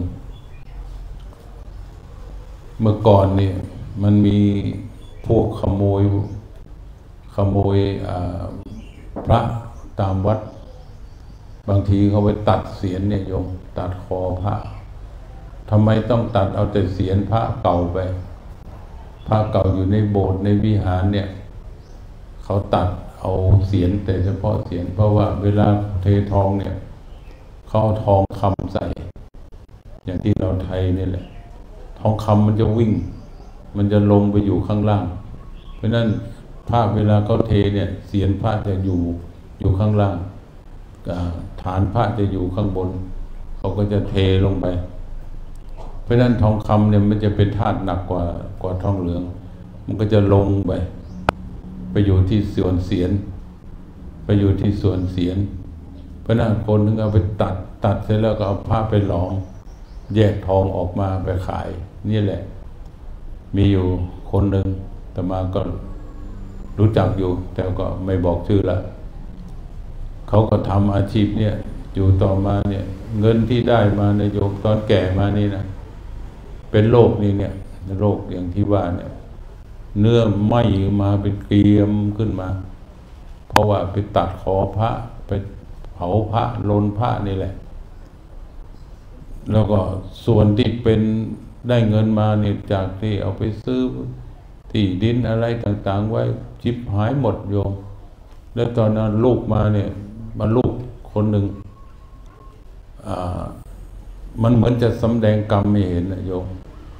เมื่อก่อนเนี่ยมันมีพวกขโมยขโมยพระตามวัดบางทีเขาไปตัดเศียรเนี่ยโยมตัดคอพระทำไมต้องตัดเอาแต่เศียรพระเก่าไปพระเก่าอยู่ในโบสถ์ในวิหารเนี่ยเขาตัดเอาเศียรแต่เฉพาะเศียรเพราะว่าเวลาเททองเนี่ยเขาเอาทองคำใส่อย่างที่เราไทยนี่แหละทองคำมันจะวิ่งมันจะลงไปอยู่ข้างล่างเพราะนั้นพระเวลาเขาเทเนี่ยเศียรพระจะอยู่อยู่ข้างล่างฐานพระจะอยู่ข้างบนเขาก็จะเทลงไปเพราะนั้นทองคำเนี่ยมันจะเป็นธาตุหนักกว่ากว่าทองเหลืองมันก็จะลงไปไปอยู่ที่ส่วนเศียรไปอยู่ที่ส่วนเศียรเพราะนั้นคนถึงเอาไปตัดตัดเสร็จแล้วก็เอาผ้าไปหลอมแยกทองออกมาไปขายนี่แหละมีอยู่คนหนึ่งแต่มาก็รู้จักอยู่แต่ก็ไม่บอกชื่อละเขาก็ทำอาชีพเนี่ยอยู่ต่อมาเนี่ยเงินที่ได้มาในโยมตอนแก่มานี่นะเป็นโรคนี่เนี่ยโรคอย่างที่ว่าเนี่ยเนื้อไหม้มาเป็นเกลียมขึ้นมาเพราะว่าไปตัดคอพระไปเผาพระลนพระนี่แหละแล้วก็ส่วนที่เป็นได้เงินมาเนี่ยจากที่เอาไปซื้อที่ดินอะไรต่างๆไว้จิบหายหมดโยมแล้วตอนนั้นลูกมาเนี่ยมาลูกคนหนึ่งอ่ามันเหมือนจะสำแดงกรรมไม่เห็นนะโยม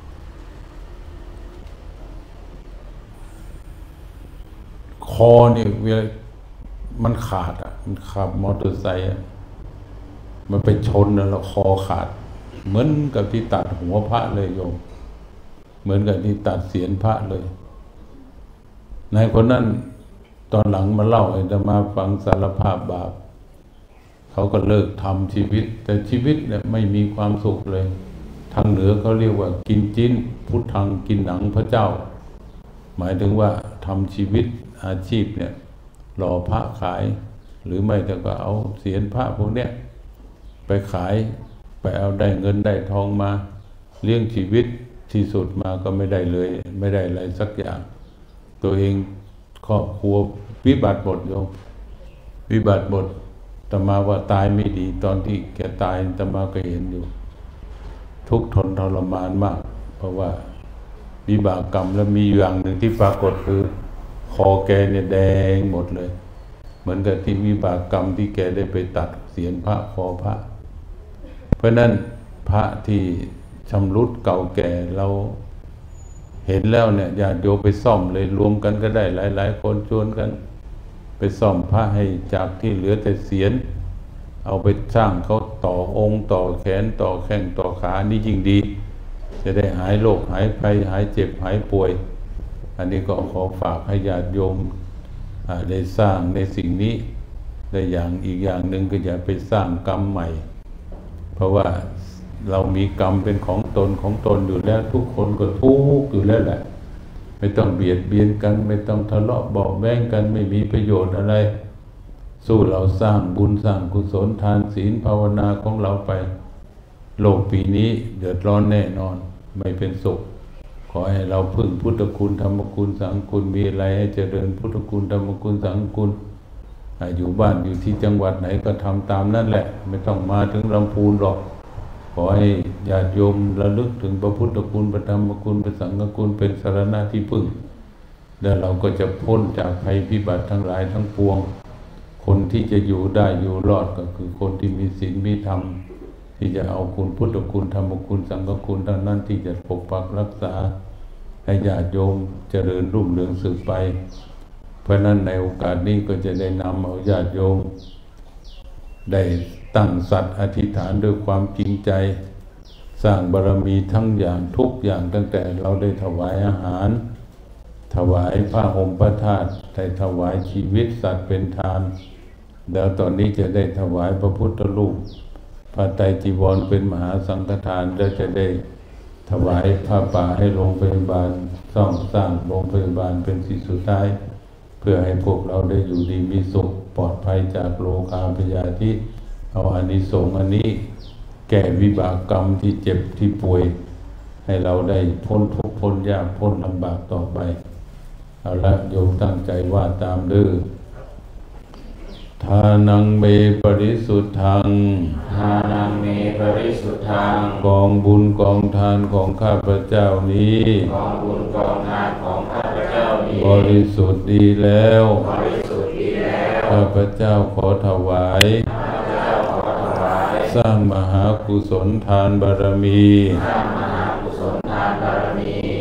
คอเนี่ยเวลามันขาดอ่ะมันขับมอเตอร์ไซค์อ่ะมันไปชนแล้วคอขาดเหมือนกับที่ตัดหัวพระเลยโยมเหมือนกับที่ตัดเศียรพระเลยนายคนนั้นตอนหลังมาเล่าให้อาตมาฟังสารภาพบาปเขาก็เลิกทำชีวิตแต่ชีวิตเนี่ยไม่มีความสุขเลยทางเหนือเขาเรียกว่ากินจิ้นพุทธังกินหนังพระเจ้าหมายถึงว่าทำชีวิตอาชีพเนี่ยหล่อพระขายหรือไม่แต่ก็เอาเศียรพระพวกเนี้ยไปขายไปเอาได้เงินได้ทองมาเลี้ยงชีวิตที่สุดมาก็ไม่ได้เลยไม่ได้อะไรสักอย่างตัวเองครอบครัววิบัติหมดโยมวิบัติหมดอาตมาว่าตายไม่ดีตอนที่แกตายอาตมาก็เห็นอยู่ทุกข์ทนทรมานมากเพราะว่าวิบากกรรมแล้วมีอย่างหนึ่งที่ปรากฏคือคอแกเนี่ยแดงหมดเลยเหมือนกับที่วิบากกรรมที่แกได้ไปตัดเศียรพระคอพระเพราะนั้นพระที่ชำรุดเก่าแก่เราเห็นแล้วเนี่ยญาติโยมไปซ่อมเลยรวมกันก็ได้หลายๆคนชวนกันไปซ่อมพระให้จากที่เหลือแต่เศียรเอาไปสร้างเขาต่อองค์ต่อแขนต่อแข้งต่อขานี่ยิ่งดีจะได้หายโรคหายภัยหายเจ็บหายป่วยอันนี้ก็ขอฝากให้ญาติโยมได้สร้างในสิ่งนี้ได้อย่างอีกอย่างหนึ่งก็อย่าไปสร้างกรรมใหม่เพราะว่าเรามีกรรมเป็นของตนของตนอยู่แล้วทุกคนก็ทุกข์อยู่แล้วแหละไม่ต้องเบียดเบียนกันไม่ต้องทะเลาะเบาะแว้งกันไม่มีประโยชน์อะไรสู้เราสร้างบุญสร้างกุศลทานศีลภาวนาของเราไปโลกปีนี้เดือดร้อนแน่นอนไม่เป็นสุขขอให้เราพึ่งพุทธคุณธรรมคุณสังฆคุณมีอะไรให้เจริญพุทธคุณธรรมคุณสังฆคุณอยู่บ้านอยู่ที่จังหวัดไหนก็ทำตามนั่นแหละไม่ต้องมาถึงลำพูนหรอกขอให้ญาติโยมระลึกถึงพระพุทธคุณพระธรรมคุณพระสังฆคุณเป็นสรณะที่พึ่งแล้วเราก็จะพ้นจากภัยพิบัติทั้งหลายทั้งปวงคนที่จะอยู่ได้อยู่รอดก็คือคนที่มีศีลมีธรรมที่จะเอาคุณพุทธคุณธรรมคุณสังฆคุณเท่านั้นที่จะปกปักรักษาให้ญาติโยมเจริญรุ่งเรืองสืบไปเพราะนั้นในโอกาสนี้ก็จะได้นำเอาญาติโยมได้ตั้งสัตย์อธิษฐานด้วยความจริงใจสร้างบารมีทั้งอย่างทุกอย่างตั้งแต่เราได้ถวายอาหารถวายผ้าห่มพระธาตุได้ถวายชีวิตสัตว์เป็นทานแล้วตอนนี้จะได้ถวายพระพุทธรูปพระไตรจีวรเป็นมหาสังฆทานแล้วจะได้ถวายผ้าป่าให้โรงพยาบาลซ่อมสร้างโรงพยาบาลเป็นสิ่งสุดท้ายเพื่อให้พวกเราได้อยู่ดีมีสุขปลอดภัยจากโลกาพยาธิเอาอานิสงส์อันนี้แก้วิบากกรรมที่เจ็บที่ป่วยให้เราได้พ้นทุกข์พ้นยากพ้นลำบากต่อไปเอาละโยมตั้งใจว่าตามเด้อทานังเมปริสุทธังทานังเมปริสุทธังกองบุญกองทานของข้าพเจ้านี้กองบุญกองทานของข้าพเจ้านี้บริสุทธิ์ดีแล้วบริสุทธิ์ดีแล้วข้าพเจ้าขอถวายข้าพเจ้าขอถวายสร้างมหากุศลทานบารมีสร้างมหากุศลทานบารมีใ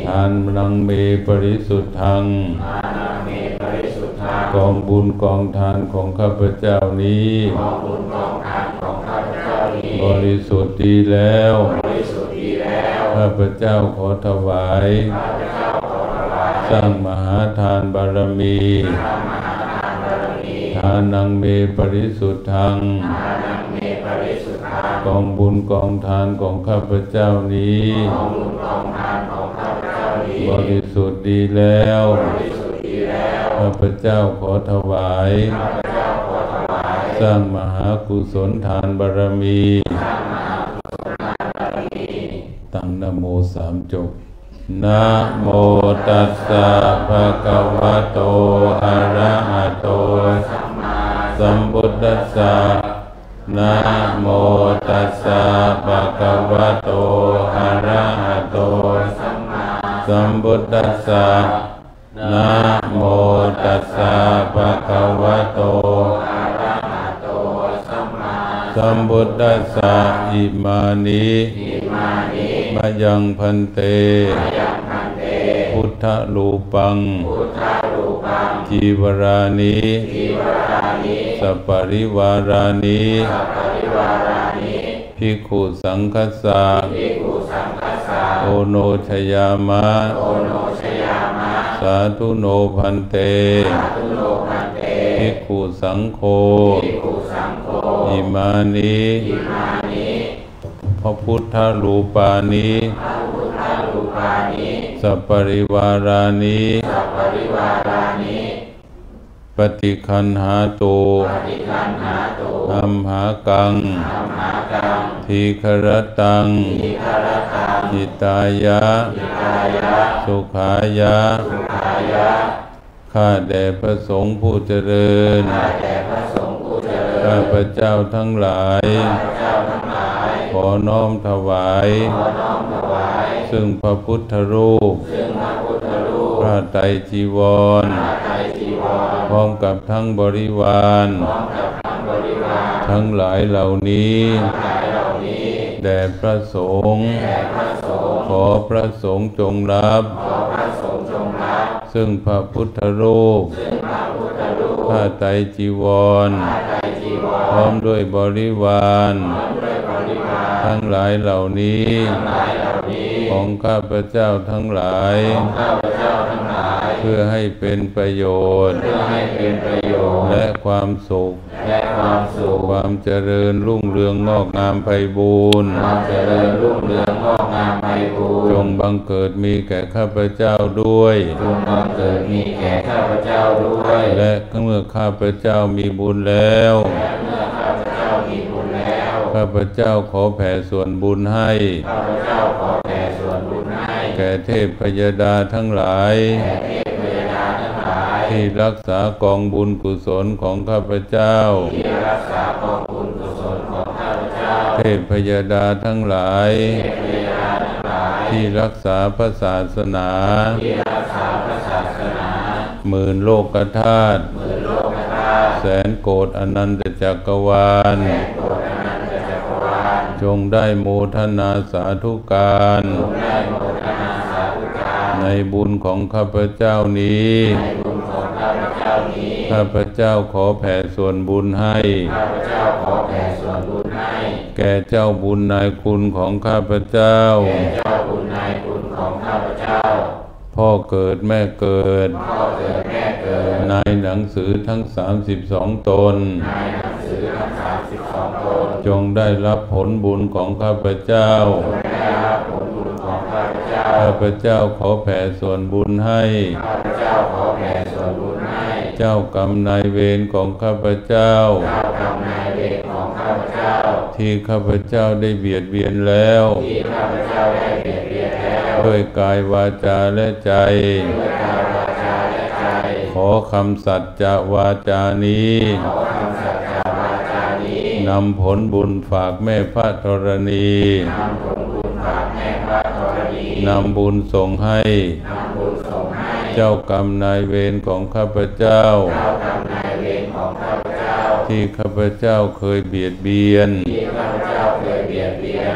ทานนังเมปริสุทธังทานังเมปริสุทธังกองบุญกองทานของข้าพเจ้านี้กองบุญกองทานของข้าพเจ้านี้บริสุทธิ์ดีแล้วบริสุทธิ์ดีแล้วข้าพเจ้าขอถวายข้าพเจ้าขอถวายสร้างมหาทานบารมีสร้างมหาทานบารมีทานังเมปริสุทธังทานังเมปริสุทธังกองบุญกองทานของข้าพเจ้านี้กองบุญกองทานของข้าพเจ้านี้บริสุทธิ์ดีแล้วบริสุทธิ์ดีแล้วข้าพเจ้าขอถวายข้าพเจ้าขอถวายสร้างมหากุศลทานบารมีสร้างมหากุศลทานบารมีตั้งนะโมสามจบนะโมตัสสะภะคะวะโตอะระหะโตสัมมาสัมพุทธัสสะนะโมตัสสะภะคะวะโตอะระหะโตสัมมาสัมพุทธัสสะนะโมตัสสะภะคะวะโตอะระหะโตสัมมาสัมพุทธัสสะอิมานิอิมานิมะยังพันเตมะยังพันเตพุทธรูปังพุทธรูปังจีวรานิจีวรานิสัปปริวารานิสัปปริวารานิภิกขุสังฆัสสะภิกขุสังฆัสสะโอโนชยามะโอโนชยามะสาธุโนพันเตสาธุโนพันเตภิกขุสังโฆภิกขุสังโฆอิมานิอิมานิพระพุทธรูปานิพระพุทธรูปานิสัปปริวารานิสัปปริวารานิปฏิคันหาโตปฏิคันหาโตอัมหากังอัมหากังทีฆรตังทีฆรตังจิตายะจิตายะสุขายะสุขายะข้าแด่พระสงฆ์ผู้เจริญข้าแด่พระสงฆ์ผู้เจริญข้าพเจ้าทั้งหลายข้าพเจ้าทั้งหลายขอน้อมถวายขอน้อมถวายซึ่งพระพุทธรูปซึ่งพระพุทธรูปพระไตรจีวรพระไตรจีวรพร้อมกับทั้งบริวารพร้อมกับทั้งบริวารทั้งหลายเหล่านี้ทั้งหลายเหล่านี้แด่พระสงฆ์แด่พระสงฆ์ขอพระสงฆ์จงรับขอพระสงฆ์จงรับซึ่งพระพุทธรูปซึ่งพระพุทธรูปพระไตรจีวรพระไตรจีวรพร้อมด้วยบริวารพร้อมด้วยบริวารทั้งหลายเหล่านี้ทั้งหลายเหล่านี้ของข้าพเจ้าทั้งหลายของข้าพเจ้าทั้งหลายเพื่อให้เป็นประโยชน์เพื่อให้เป็นประโยชน์และความสุขและความสุขความเจริญรุ่งเรืองงอกงามไพบูรณ์ความเจริญรุ่งเรืองงอกงามไพบูรณ์จงบังเกิดมีแก่ข้าพเจ้าด้วยจงบังเกิดมีแก่ข้าพเจ้าด้วยและเมื่อข้าพเจ้ามีบุญแล้วและเมื่อข้าพเจ้ามีบุญแล้วข้าพเจ้าขอแผ่ส่วนบุญให้ข้าพเจ้าขอแผ่ส่วนบุญให้แก่เทพพยดาทั้งหลายแก่เทพพยดาทั้งหลายที่รักษากองบุญกุศลของข้าพเจ้าที่รักษากองบุญกุศลของข้าพเจ้าเทพพยดาทั้งหลายเทพพยดาทั้งหลายที่รักษาพระศาสนาที่รักษาพระศาสนาหมื่นโลกธาตุหมื่นโลกธาตุแสนโกฏอนันตจักรวาลแสนโกฏอนันตจักรวาลจงได้โมทนาสาธุการจงได้โมทนาสาธุการในบุญของข้าพเจ้านี้ในบุญของข้าพเจ้านี้ข้าพเจ้าขอแผ่ส่วนบุญให้ข้าพเจ้าขอแผ่ส่วนบุญให้แก่เจ้าบุญนายคุณของข้าพเจ้าแก่เจ้าบุญนายคุณของข้าพเจ้าพ่อเกิดแม่เกิดพ่อเกิดแม่เกิดในหนังสือทั้งสามสิบสองตนในหนังสือทั้งสามสิบสองตนจงได้รับผลบุญของข้าพเจ้าจงได้รับผลบุญของข้าพเจ้าข้าพเจ้าขอแผ่ส่วนบุญให้ข้าพเจ้าขอแผ่ส่วนบุญให้เจ้ากรรมนายเวรของข้าพเจ้าเจ้ากรรมนายเวรของข้าพเจ้าที่ข้าพเจ้าได้เบียดเบียนแล้วที่ข้าพเจ้าได้เบียดเบียนแล้วด้วยกายวาจาและใจด้วยกายวาจาและใจขอคำสัจจะวาจานี้ขอคำสัจจะวาจานี้นำผลบุญฝากแม่พระธรณีนำผลบุญฝากแม่พระธรณีนำบุญส่งให้นำบุญส่งให้เจ้ากรรมนายเวรของข้าพเจ้าเจ้ากรรมนายเวรของข้าพเจ้าที่ข้าพเจ้าเคยเบียดเบียนที่ข้าพเจ้าเคยเบียดเบียน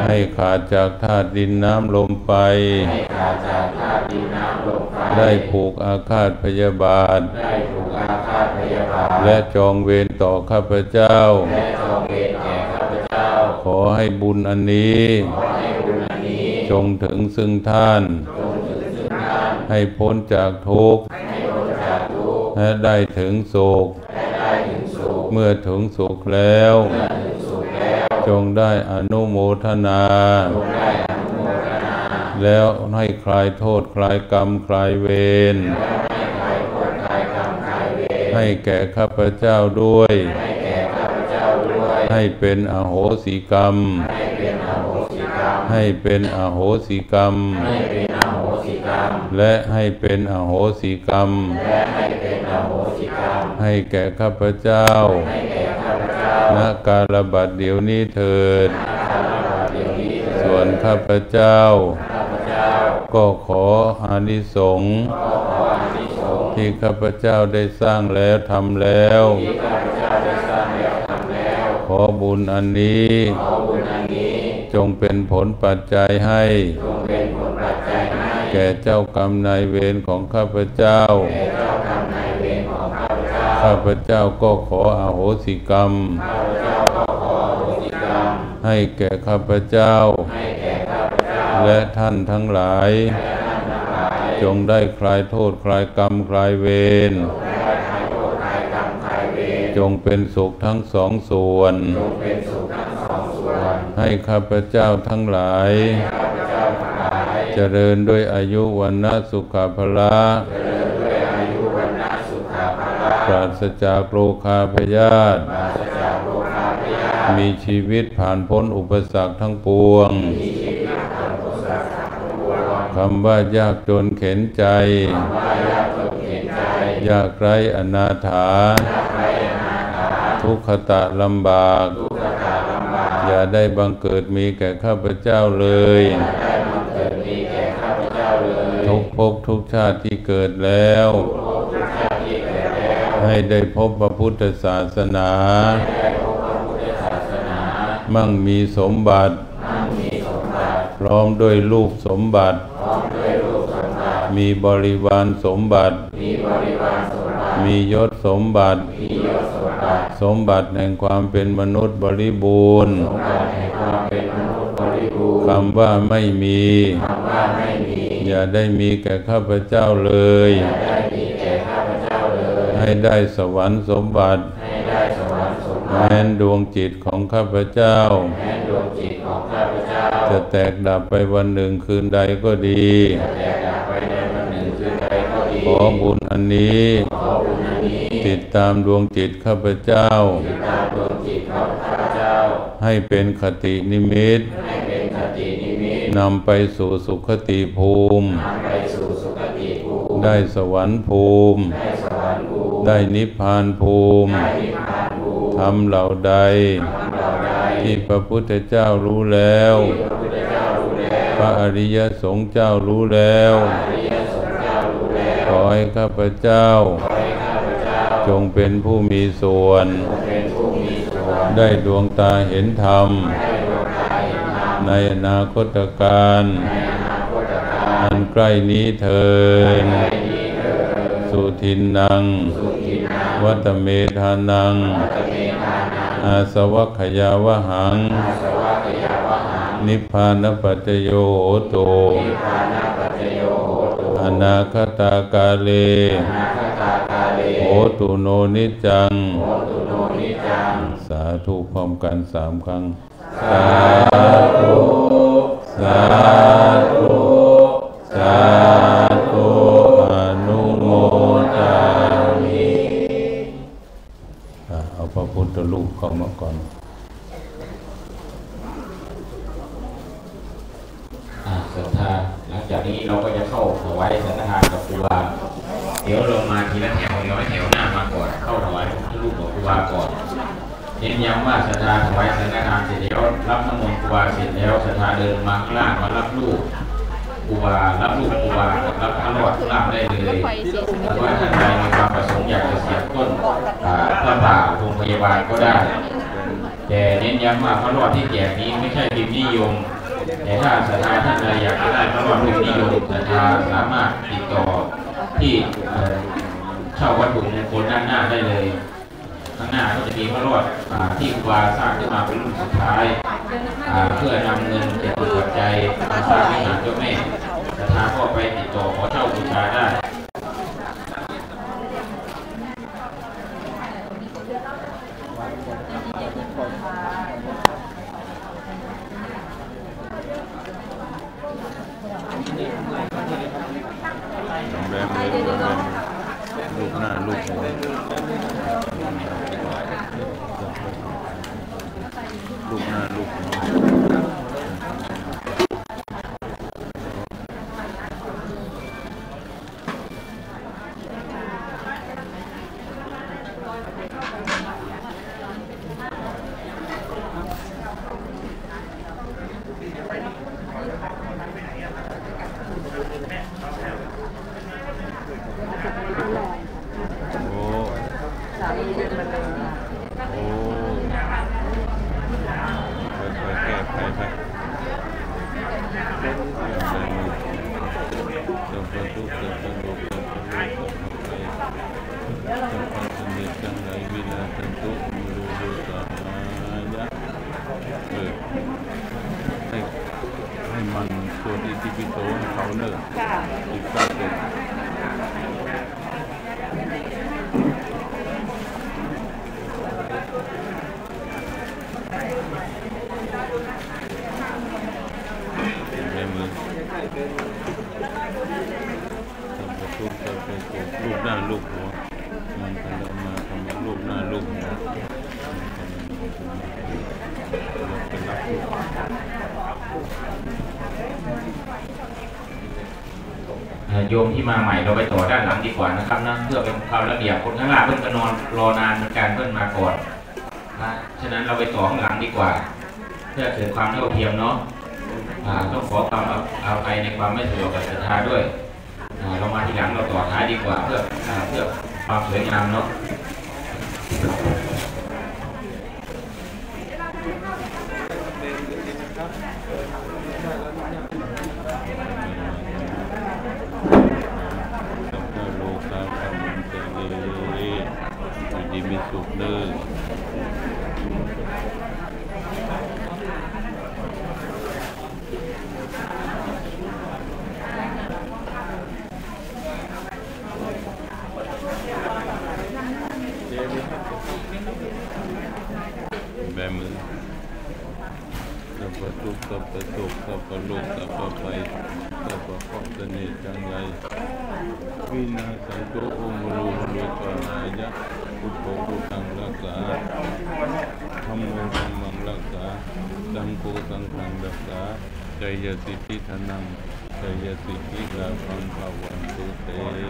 ให้ขาดจากธาตุดินน้ำลมไปให้ขาดจากธาตุดินน้ำลมไปได้ผูกอาฆาตพยาบาทได้ผูกอาฆาตพยาบาทและจองเวรต่อข้าพเจ้าและจองเวรแก่ข้าพเจ้าขอให้บุญอันนี้ขอให้บุญอันนี้จงถึงซึ่งท่านจงถึงซึ่งท่านให้พ้นจากทุกข์ให้พ้นจากทุกข์และได้ถึงสุขและได้ถึงสุขเมื่อถึงสุขแล้วเมื่อถึงสุขแล้วจงได้อนุโมทนาจงได้อนุโมทนาแล้วให้คลายโทษคลายกรรมคลายเวรแล้วให้คลายโทษคลายกรรมคลายเวรให้แก่ข้าพเจ้าด้วยให้แก่ข้าพเจ้าด้วยให้เป็นอโหสิกรรมให้เป็นอโหสิกรรมให้เป็นอโหสิกรรมให้เป็นอโหสิกรรมและให้เป็นอโหสิกรรมและให้เป็นอโหสิกรรมให้แก่ข้าพเจ้าให้แก่ข้าพเจ้าณกาลบัดเดี๋ยวนี้เถิดส่วนข้าพเจ้าก็ขออานิสงส์ที่ข้าพเจ้าได้สร้างแล้วทำแล้วขอบุญอันนี้จงเป็นผลปัจจัยให้แก่เจ้ากรรมนายเวรของข้าพเจ้าข้าพเจ้าก็ขออโหสิกรรมให้แก่ข้าพเจ้าและท่านทั้งหลายจงได้คลายโทษคลายกรรมคลายเวรจงเป็นสุขทั้งสองส่วนให้ข้าพเจ้าทั้งหลายเจริญด้วยอายุวันนะสุขภละปราศจากโรคาพยาธิมีชีวิตผ่านพ้นอุปสรรคทั้งปวงคำว่ายากจนเข็นใจยากไร้อนาถาทุกขตะลำบากอย่าได้บังเกิดมีแก่ข้าพเจ้าเลยทุกภพทุกชาติที่เกิดแล้วให้ได้พบพระพุทธศาสนามั่งมีสมบัติพร้อมด้วยลูกสมบัติมีบริวารสมบัติมียศสมบัติสมบัติแห่งความเป็นมนุษย์บริบูรณ์คำว่าไม่มีอย่าได้มีแก่ข้าพเจ้าเลยให้ได้สวรรค์สมบัติแม้นดวงจิตของข้าพเจ้าจะแตกดับไปวันหนึ่งคืนใดก็ดีขอบุญอันนี้ติดตามดวงจิตข้าพเจ้าให้เป็นคตินิมิตนำไปสู่สุขติภูมิได้สวรรค์ภูมิได้นิพพานภูมิทำเหล่าใดที่พระพุทธเจ้ารู้แล้วพระอริยสงฆ์เจ้ารู้แล้วขอให้ข้าพเจ้าจงเป็นผู้มีส่วนได้ดวงตาเห็นธรรมในอนาคตการอันใกล้นี้เถิดสุทินนังวัตเมธานังอาสวัคยาวหังนิพพานปัจจโยโหตุอนาคตากาเลโหตุโนนิจังสาธุพร้อมกันสามครั้งสาธุสาธุสาธุอนุโมทามิเอาพระพุทธรูปเข้ามาก่อนศรัทธาหลังจากนี้เราก็จะเข้าถวายสังฆทานกับครูบาเดี๋ยวลงมาทีละแถวเดี๋ยวให้แถวหน้ามาก่อนเข้าถวายพระพุทธรูปของครูบาก่อนเน้นย้ำว่าศรัทธาถวายสังฆทานเสร็จแล้วรับน้ำมนต์ครูบาเสร็จแล้วศรัทธาเดินมาข้างล่างมารับลูกครูบารับลูกครูบารับพระรอดข้างล่างได้เลยถ้าว่าท่านใดมีความประสงค์อยากจะเสียบต้นพระป่าโรงพยาบาลก็ได้แต่เน้นย้ำว่าพระรอดที่แจกนี้ไม่ใช่พิมพ์นิยมแต่ถ้าศรัทธาท่านใดอยากจะได้พระรอดพิมพ์นิยมศรัทธาสามารถติดต่อที่เช่าวัตถุมงคลด้านหน้าได้เลยข้างหน้าก็จะมีพระรอดที่ครูบาสร้างขึ้นมาเป็นรุ่นสุดท้ายเพื่อนำเงินเก็บปัจจัยมาสร้างวิหารเจ้าแม่ศรัทธาก็ไปติดต่อขอเช่าบูชาได้ลูกหน้าลูกหัวลูกหน้าลูกหัวให้มันส่วนอิติปิโสให้เขาเลิกอีกสักเดือนในมือลูกหน้าลูกหัวมันทำมาทำลูกหน้าลูกหัวเป็นรับลูกโยมที่มาใหม่เราไปต่อด้านหลังดีกว่านะครับนะเพื่อเป็นความระเบียบคนข้างล่างเพิ่งก็นอนรอนานเหมือนกันเพิ่งมาก่อนนะฉะนั้นเราไปต่อข้างหลังดีกว่าเพื่อเกิดความเท่าเทียมเนาะต้องขอความเอาไปในความไม่สะดวกกับศรัทธาด้วยเรามาทีหลังเราต่อท้ายดีกว่าเพื่อเพื่อความสวยงามเนาะดีมีสุขเด้อแบมือสัพพทุกข์สัพพโศกสัพพโลกสัพพภัยสัพพเคราะห์เสน่ห์จังไรวินาศโตองค์รูปโลกายะพุทโธพุทธังรักษาธัมโมธัมมังรักษาสังโฆสังฆังรักษาใจยสิทธิธนังใจยสิทธิลาภังภาวันตุเต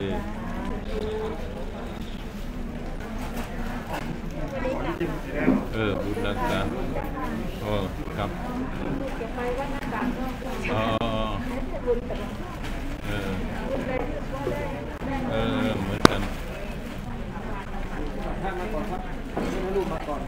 เออบุญรักษาโอ้ครับอ๋อเออเออเหมือนกันท่านมาก่อนครับลูกมาก่อน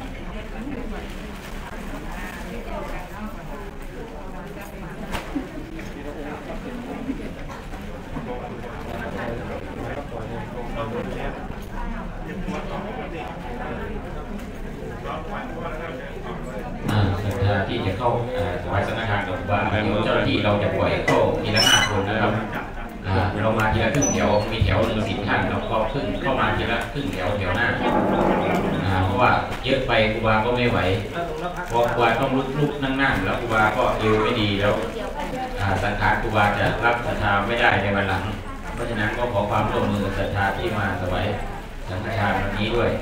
ที่จะเข้าถวายสังฆทานกับครูบาเจ้าหน้าที่เราจะปล่อยเข้าทีละห้าคนนะครับเรามาทีละครึ่งแถวมีแถวหนึ่งสิบท่านเราก็ขึ้นเข้ามาทีละครึ่งแถวแถวหน้าเพราะว่าเยอะไปครูบาก็ไม่ไหวเพราะครูบาต้องลุกลุกนั่งนั่งแล้วครูบาก็เอวไม่ดีแล้วสังขารครูบาจะรับศรัทธาไม่ได้ในวันหลังเพราะฉะนั้นก็ขอความร่วมมือศรัทธาที่มาถวายสังฆทานวันนี้ด้วย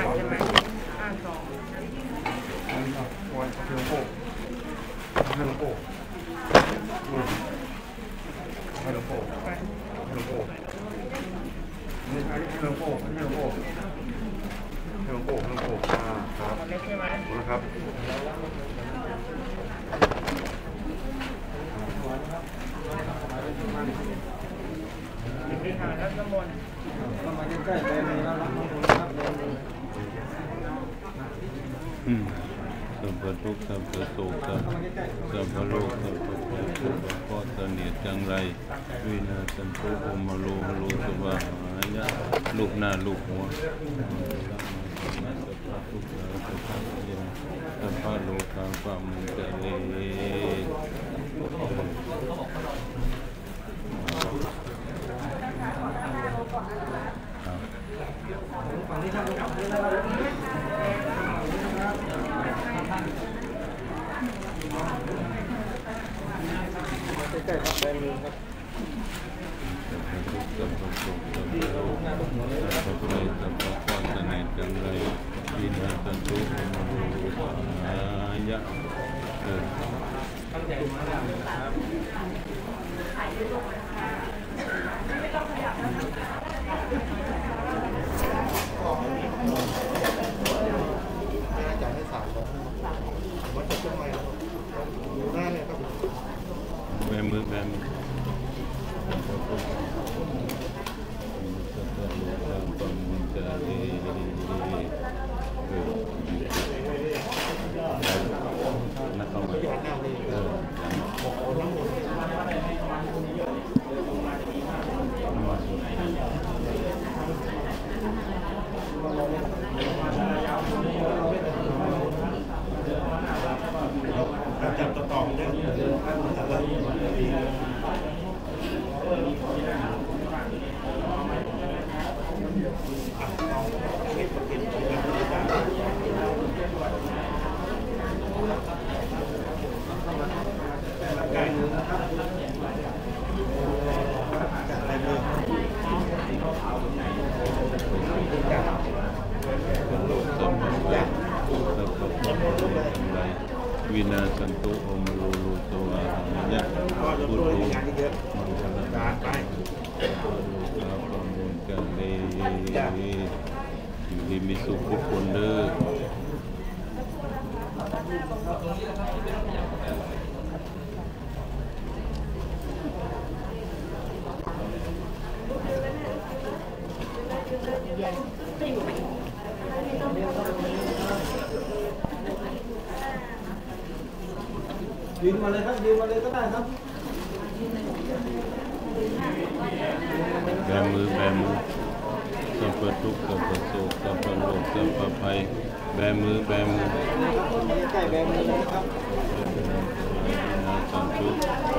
ใช่ไหมอ่านสองวันเทืองโป่เทืองโป่เทืองโป่เทืองโป่นี่อันนี้เทืองโป่เทืองโป่เทืองโป่เทืองโป่อ่าครับนะครับที่หาแล้วน้ำมนต์ก็มาใกล้ๆเลยนะรับน้ำมนต์ครับเลยอืมสัมปทุกข์สัมปโศกสัมสัมปโลกสัมปภัยสัมปข้อเสนียดจังไรวินาสันโตโอมโลมโลสวาหายะลูกหน้าลูกหัวสัพพทุกข์สัพพะยาสัพพะโลกังปะมุจเลฝั่งนี้ครับใกล้ๆครับแบมือครับสัพพะทุกข์สัพพะโลกสัพพะภัยสัพพะข้อเสนียดจังไรวินาสันโตโอมโลสวาหายะเออจะให้สามร้อยวัดจะขึ้นมาดูหน้าเนี่ยครับแบมือแบมือนักเข้ามาเออจับต่อๆเนี่ยวินาสันโตโอมโลโลโตอาหายะพุทโธมังคลังการไปอาปะมุญกะเลอยู่ดีมีสุขทุกคนเด้อยืนมาเลยครับยืนมาเลยก็ได้ครับแบมือแบมือสัพพทุกข์สัพพโศกสัพพโลกสัพพภัยแบมือแบมือใกล้แบมือนะครับนาสันตุ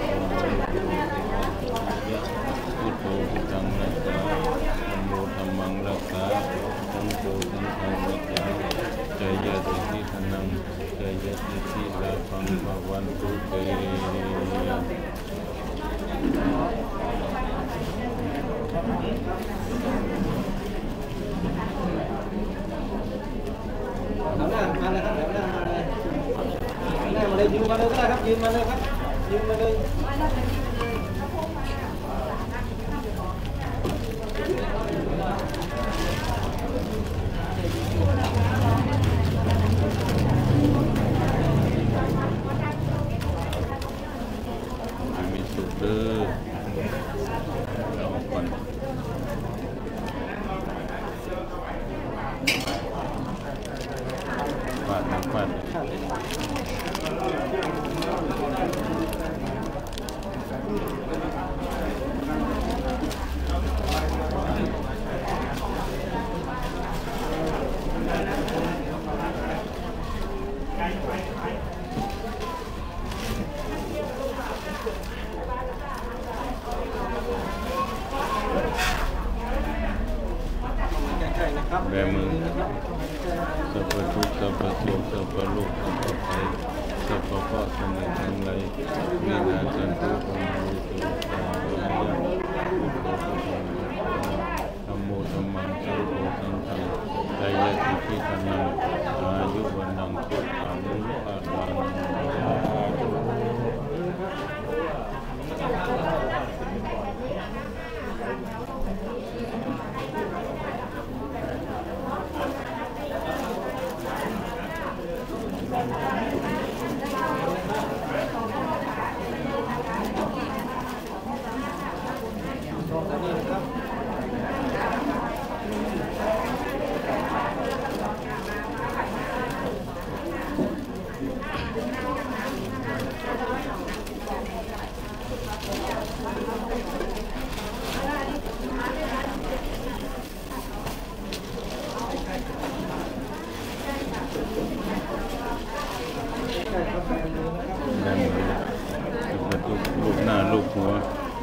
พุทโธพุทธังรักษาธัมโมธัมมังรักษาสังโฆสังฆังรักษาใจยะสิทธิธนังใจยะสิทธิลาภังภวันตุเตมาเลยครับเดี๋ยวหน้ามาเลยหน้ามาเลยยืนมาเลยก็ได้ครับยืนมาเลยครับยืนมาเลยมีสุขเด้อเราก่อนฟาดนะฟาดแบมือสัพพทุกข์สัพพโศกสัพพโลกสัพพภัยสัพพะข้อเสนียดจังไรวินาสันโตโอมโลโตสวาหายะพุทโธพุทธังธัมโมธัมมังสังโฆสังฆังใจยะและทิพิธนังอายุวันนังสุขังภะลังลูกหน้าลูกหัว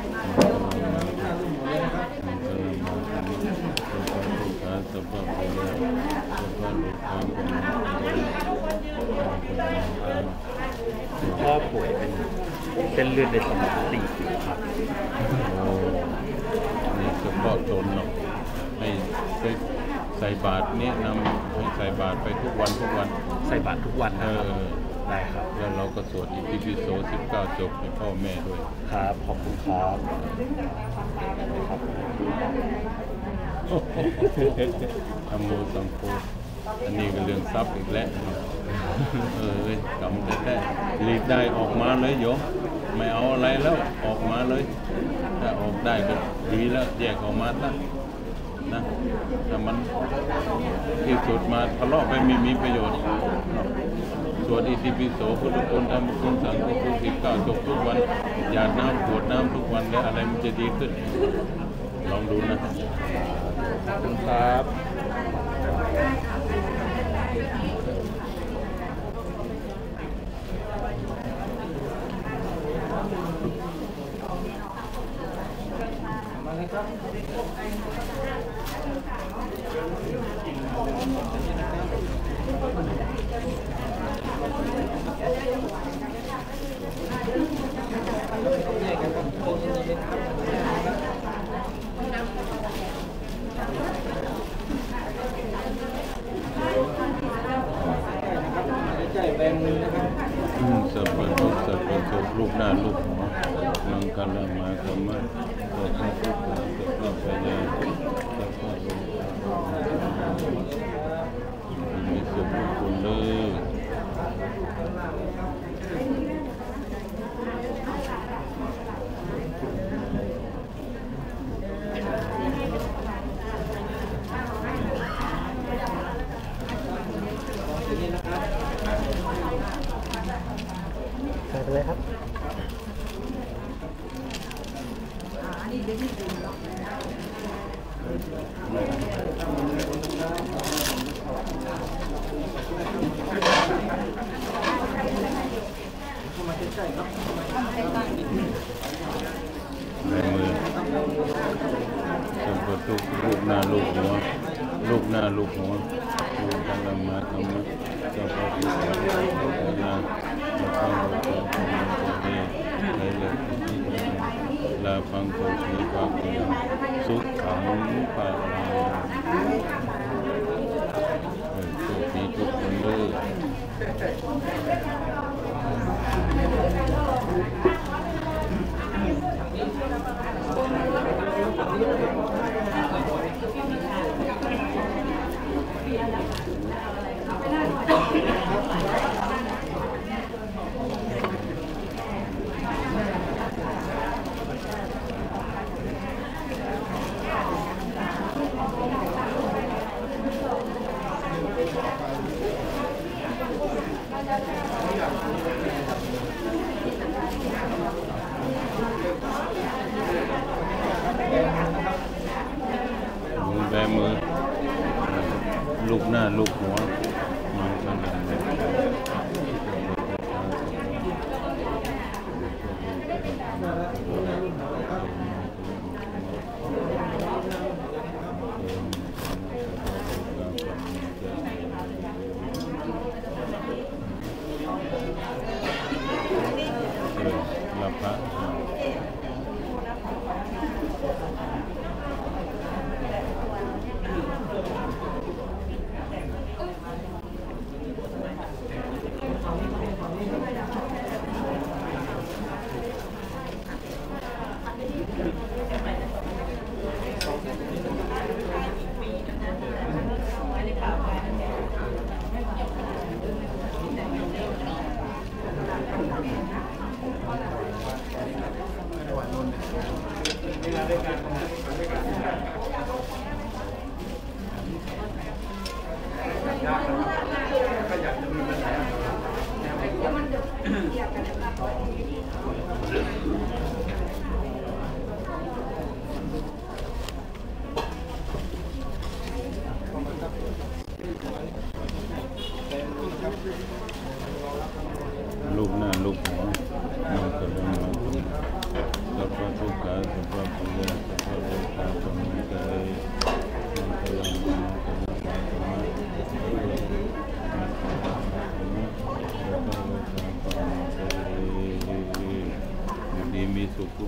พ่อป่วยเป็นเส้นเลือดในสมองตีบครับโอ้นี่เฉพาะตนเนาะให้ใส่บาตรเนี่ยนำให้ใส่บาตรไปทุกวันทุกวันใส่บาตรทุกวันนะครับได้ครับแล้วเราก็สวดอิติปิโสสิบเก้าจบให้พ่อแม่ด้วยครับขอบคุณครับธัมโมสังโฆอันนี้ก็เรื่องทรัพย์อีกแล้วเออกำแต่แต่รีบได้ออกมาเลยโยมไม่เอาอะไรแล้วออกมาเลยถ้าออกได้ก็ดีแล้วแยกออกมาซะนะแต่มันที่สุดมาทะเลาะไปไม่มีประโยชน์สวดอิติปิโสพุทธคุณธรรมคุณสังฆคุณสิบเก้าจบทุกวันหยาดน้ำขวดน้ำทุกวันแล้วอะไรมันจะดีขึ้นลองดูนะขอบคุณครับมาเลยครับสัพพะทุกสัพพะทุกลูกหน้าลูกหัวมังคลมาธรรมะสัพพะทุกสัพพะพยาสัพพะโลมีสุขคุณเลยใส่ไปเลยครับอันนี้เดี๋ยวนี้ดูในมือสัมปทุกลูกหน้าลูกหัวลูกหน้าลูกหัวลูกกำลังมาธรรมะสัพพะทุกสัพพะทุกนาสัพพะโลกะธรรมะเทในเรื่องที่ลาฟังโกทีภาคีสุขังภะลังโชคดีทุกคนเลยมือแบมือลูกหน้าลูกหัวมันก็เลยรับพระ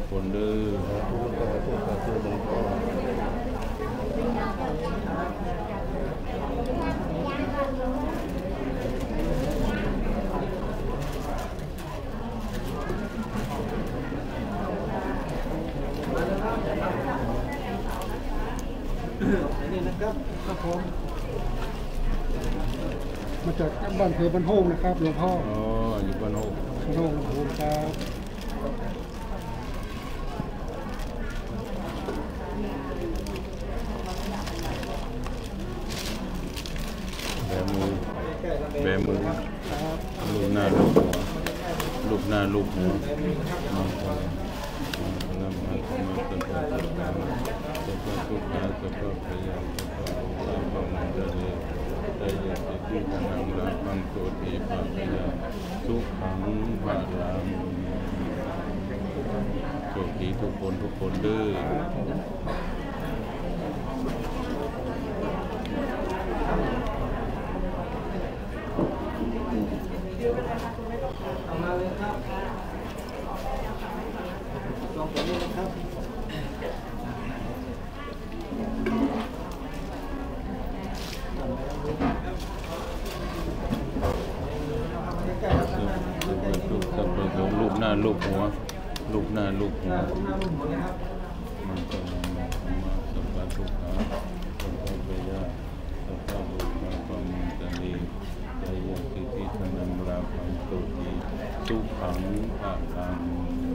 คนเด้อนี่นะครับครับผมมาจากบ้านเผือบ้านโฮงนะครับหลวงพ่ออ๋ออยู่บ้านโฮงบ้านโฮงหลวงพ่อครับแบมือแบมือลูบหน้าลูบหัวลูบหน้าลูบหัวมังคลมังคลมาธรรมะสัพพะสัพพะสัพพะทุกขาสัพพะพยาสัพพะโลกาปังมุจเรไตยะติทินังราภังโสติภะพยาสุขังภาลังโชคดีทุกคนทุกคนเด้อมาเลยครับลองไปนี่นะครับลูบหน้าลูบหัวลูบหน้าลูบหัวมันก็มาธรรมะสัพพะทุกขาสัพพะพยาสัพพะโลกาปังมุจเรไตยะติทินังราภังโสติสุขังภาลัง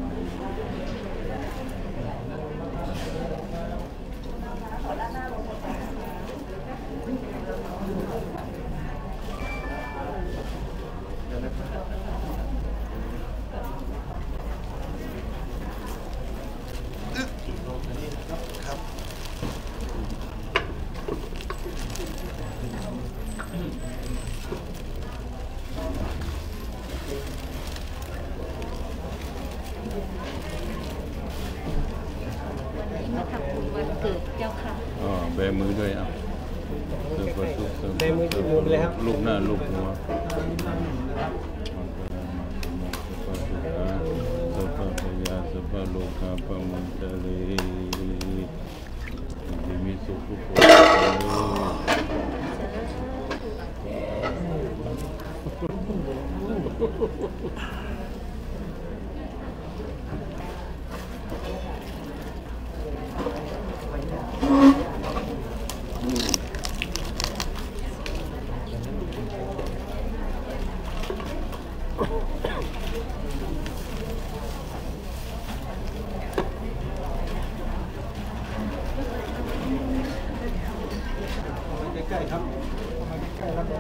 วันเกิดเจ้าค่ะอ๋อแบมือด้วยอ่ะเสิร์ฟทุกเสิร์ฟแบมือที่มือเลยครับลูกหน้าลูกหัวสัพพะพยาสัพพะโลกาปังมุจเรดีมีสุขทุกคนใกล้ๆครับใกล้ๆครับ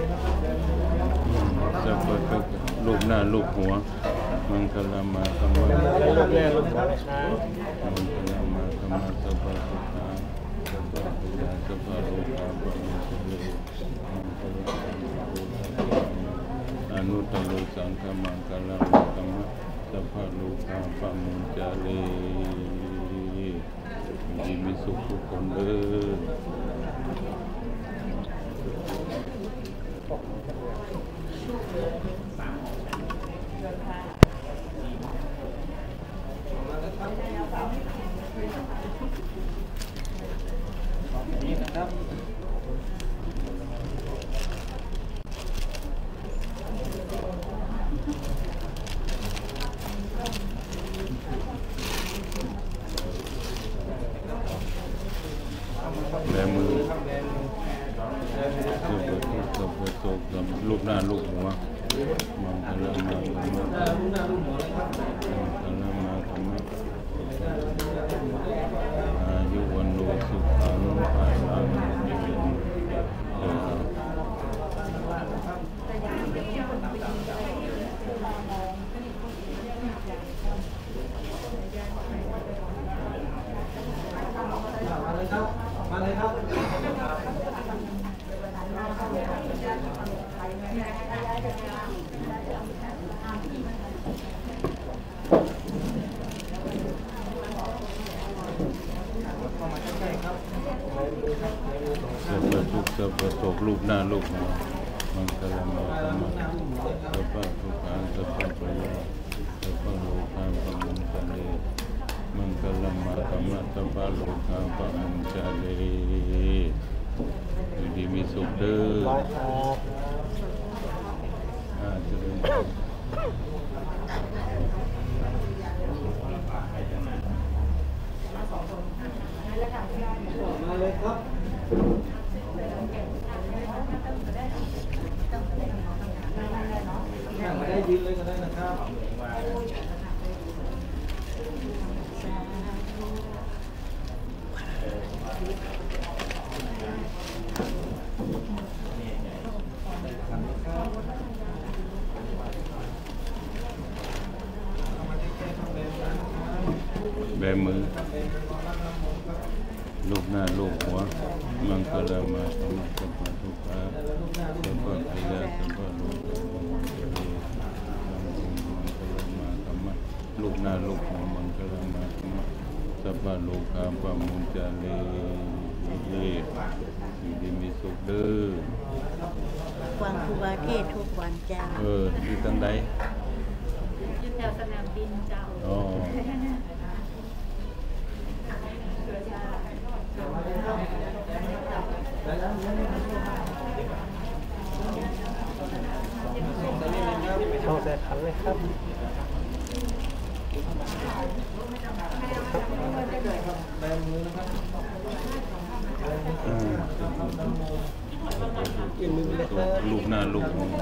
สัพพะทุกลูกหน้าลูกหัวมังคลามาธรรมะลูกแรกลูกหัวนะครับมังคลามาธรรมะสัพพะทุกขาสัพพะพยาสัพพะโลกาปังมุจเรมังคลาอนุตตรสังฆมังคลามาธรรมะสัพพะโลกาปังมุจเรดีมีสุขทุกคนเด้อนี่นะครับแบมือสุขทุกข์สุขสุขลูกหน้าลูกหัวมังคลามาธรรมะมังคลามาธรรมะอายุวันโนสุขังภาลังเออมาเลยครับมาเลยครับสัพพะทุกข์สัพพะโศกรูปหน้ารูปหัวมังคลามาธรรมะสัพพะทุกขาสัพพะพยาสัพพะโลกาปังมุจเรไตมังคลมาธรรมะสัพพะโลกาปะมุญจาเลอยู่ดีมีสุขเด้ออาเจริญมาเลยครับนั่งมาได้ยืนเลยก็ได้นะครับแบมือลูกหน้าลูกหัวมังคลมาธรรมะสัพพะทุกขาสัพพะปิยะสัพพะโลกามังคลมาธรรมะลูกหน้าลูกหัวมังคลมาธรรมะสัพพะโลกาปะมุญจาเลอยู่ดีมีสุขเด้อฟังครูบาเทศทุกวันเจ้าเอออยู่ทางใดอยู่แถวสนามบินเจ้าอ๋อเข้าแต่ขันเลยครับแบมือนะครับกินมือเลยครับลูกหน้าลูกมัน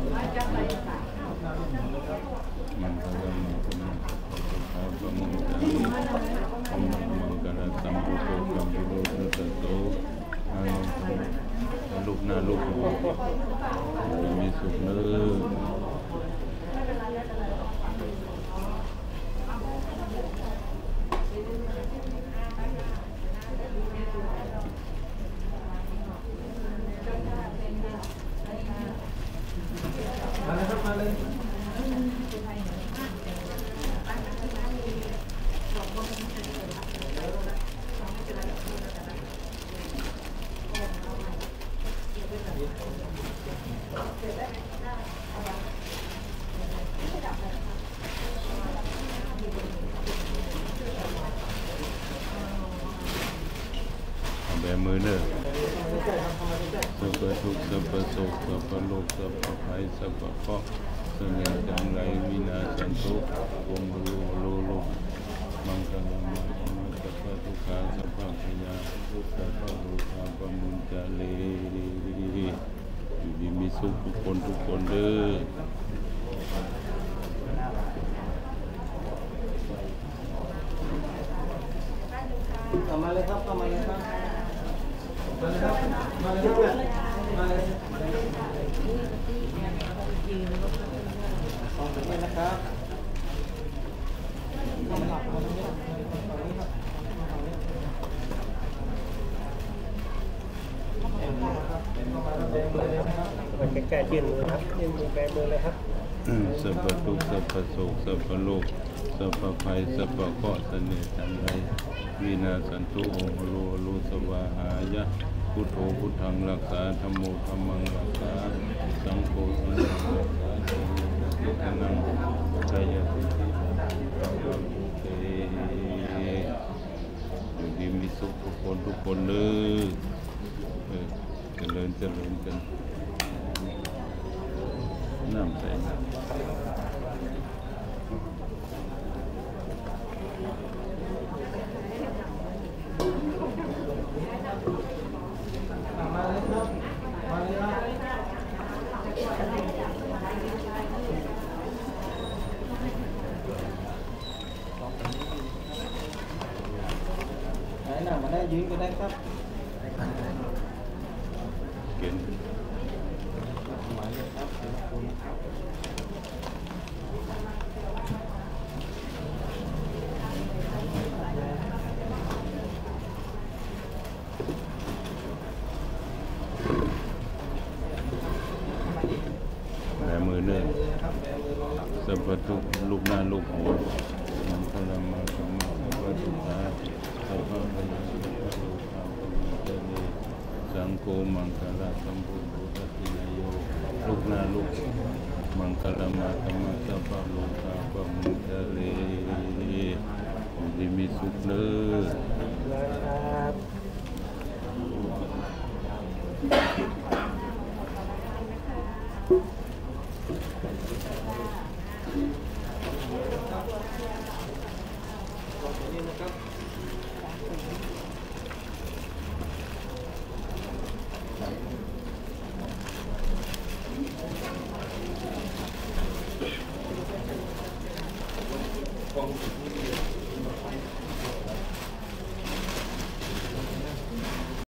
ก็จะมาเป็นพระมุขจะมีธรรมะมังคลสัมพุทโธกัมพุโตสัตโตอานุลูกหน้าลูกมันจะมีสุขเนื้อมาเลยครับมาเลยแบมือเด้อสัพพะทุกข์สัพพะโศกสัพพะโลกสัพพะภัยสัพพะเคราะห์เสน่ห์จังไรวินาสันตุวงโลโลโลมังคลมาธรรมะสัพพะทุกขาสัพพะพยาสัพพะโลกาปะมุญจาเลอยู่ดีมีสุขทุกคนทุกคนเด้อเอามาเลยครับเอามาเลยครับมาเลยครับมาเลยครับมาเลยสองคนนะครับต้องหลับมาตรงนี้ตรงนี้ครับมันแก่ๆยืนมือครับยืนมือแบมือเลยครับสัพพะทุกข์สัพพะโศกสัพพะโลกสัพพะภัยสัพพะเคราะห์เสน่ห์จันไรวินาสันตุโอโลโลสวาหายะพุทโธพุทธังรักษาธัมโมธัมมังรักษาสังโฆสังฆังรักษาเสนิทนังกายสิทธิปัญญาภูเตอยู่ดีมีสุขทุกคนทุกคนเลยเจริญเจริญกันน้ำใสมาเลยครับมาเลยครับไหนหนังมาได้ยืนก็ได้ครับเก่งมาเลยครับมือเนื้อสัพพะทุกข์ลูกหน้าลูกหัวมังคลมาธรรมะสัพพะทุกขาสัพพะพยาสัพพะโลกาปะมุญจาเลสังโฆมังคลสัมพุทโธทัตตินายโยลูกหน้าลูกมังคลมาธรรมะสัพพะโลกาปะมุญจาเลอดีมีสุขเด้อ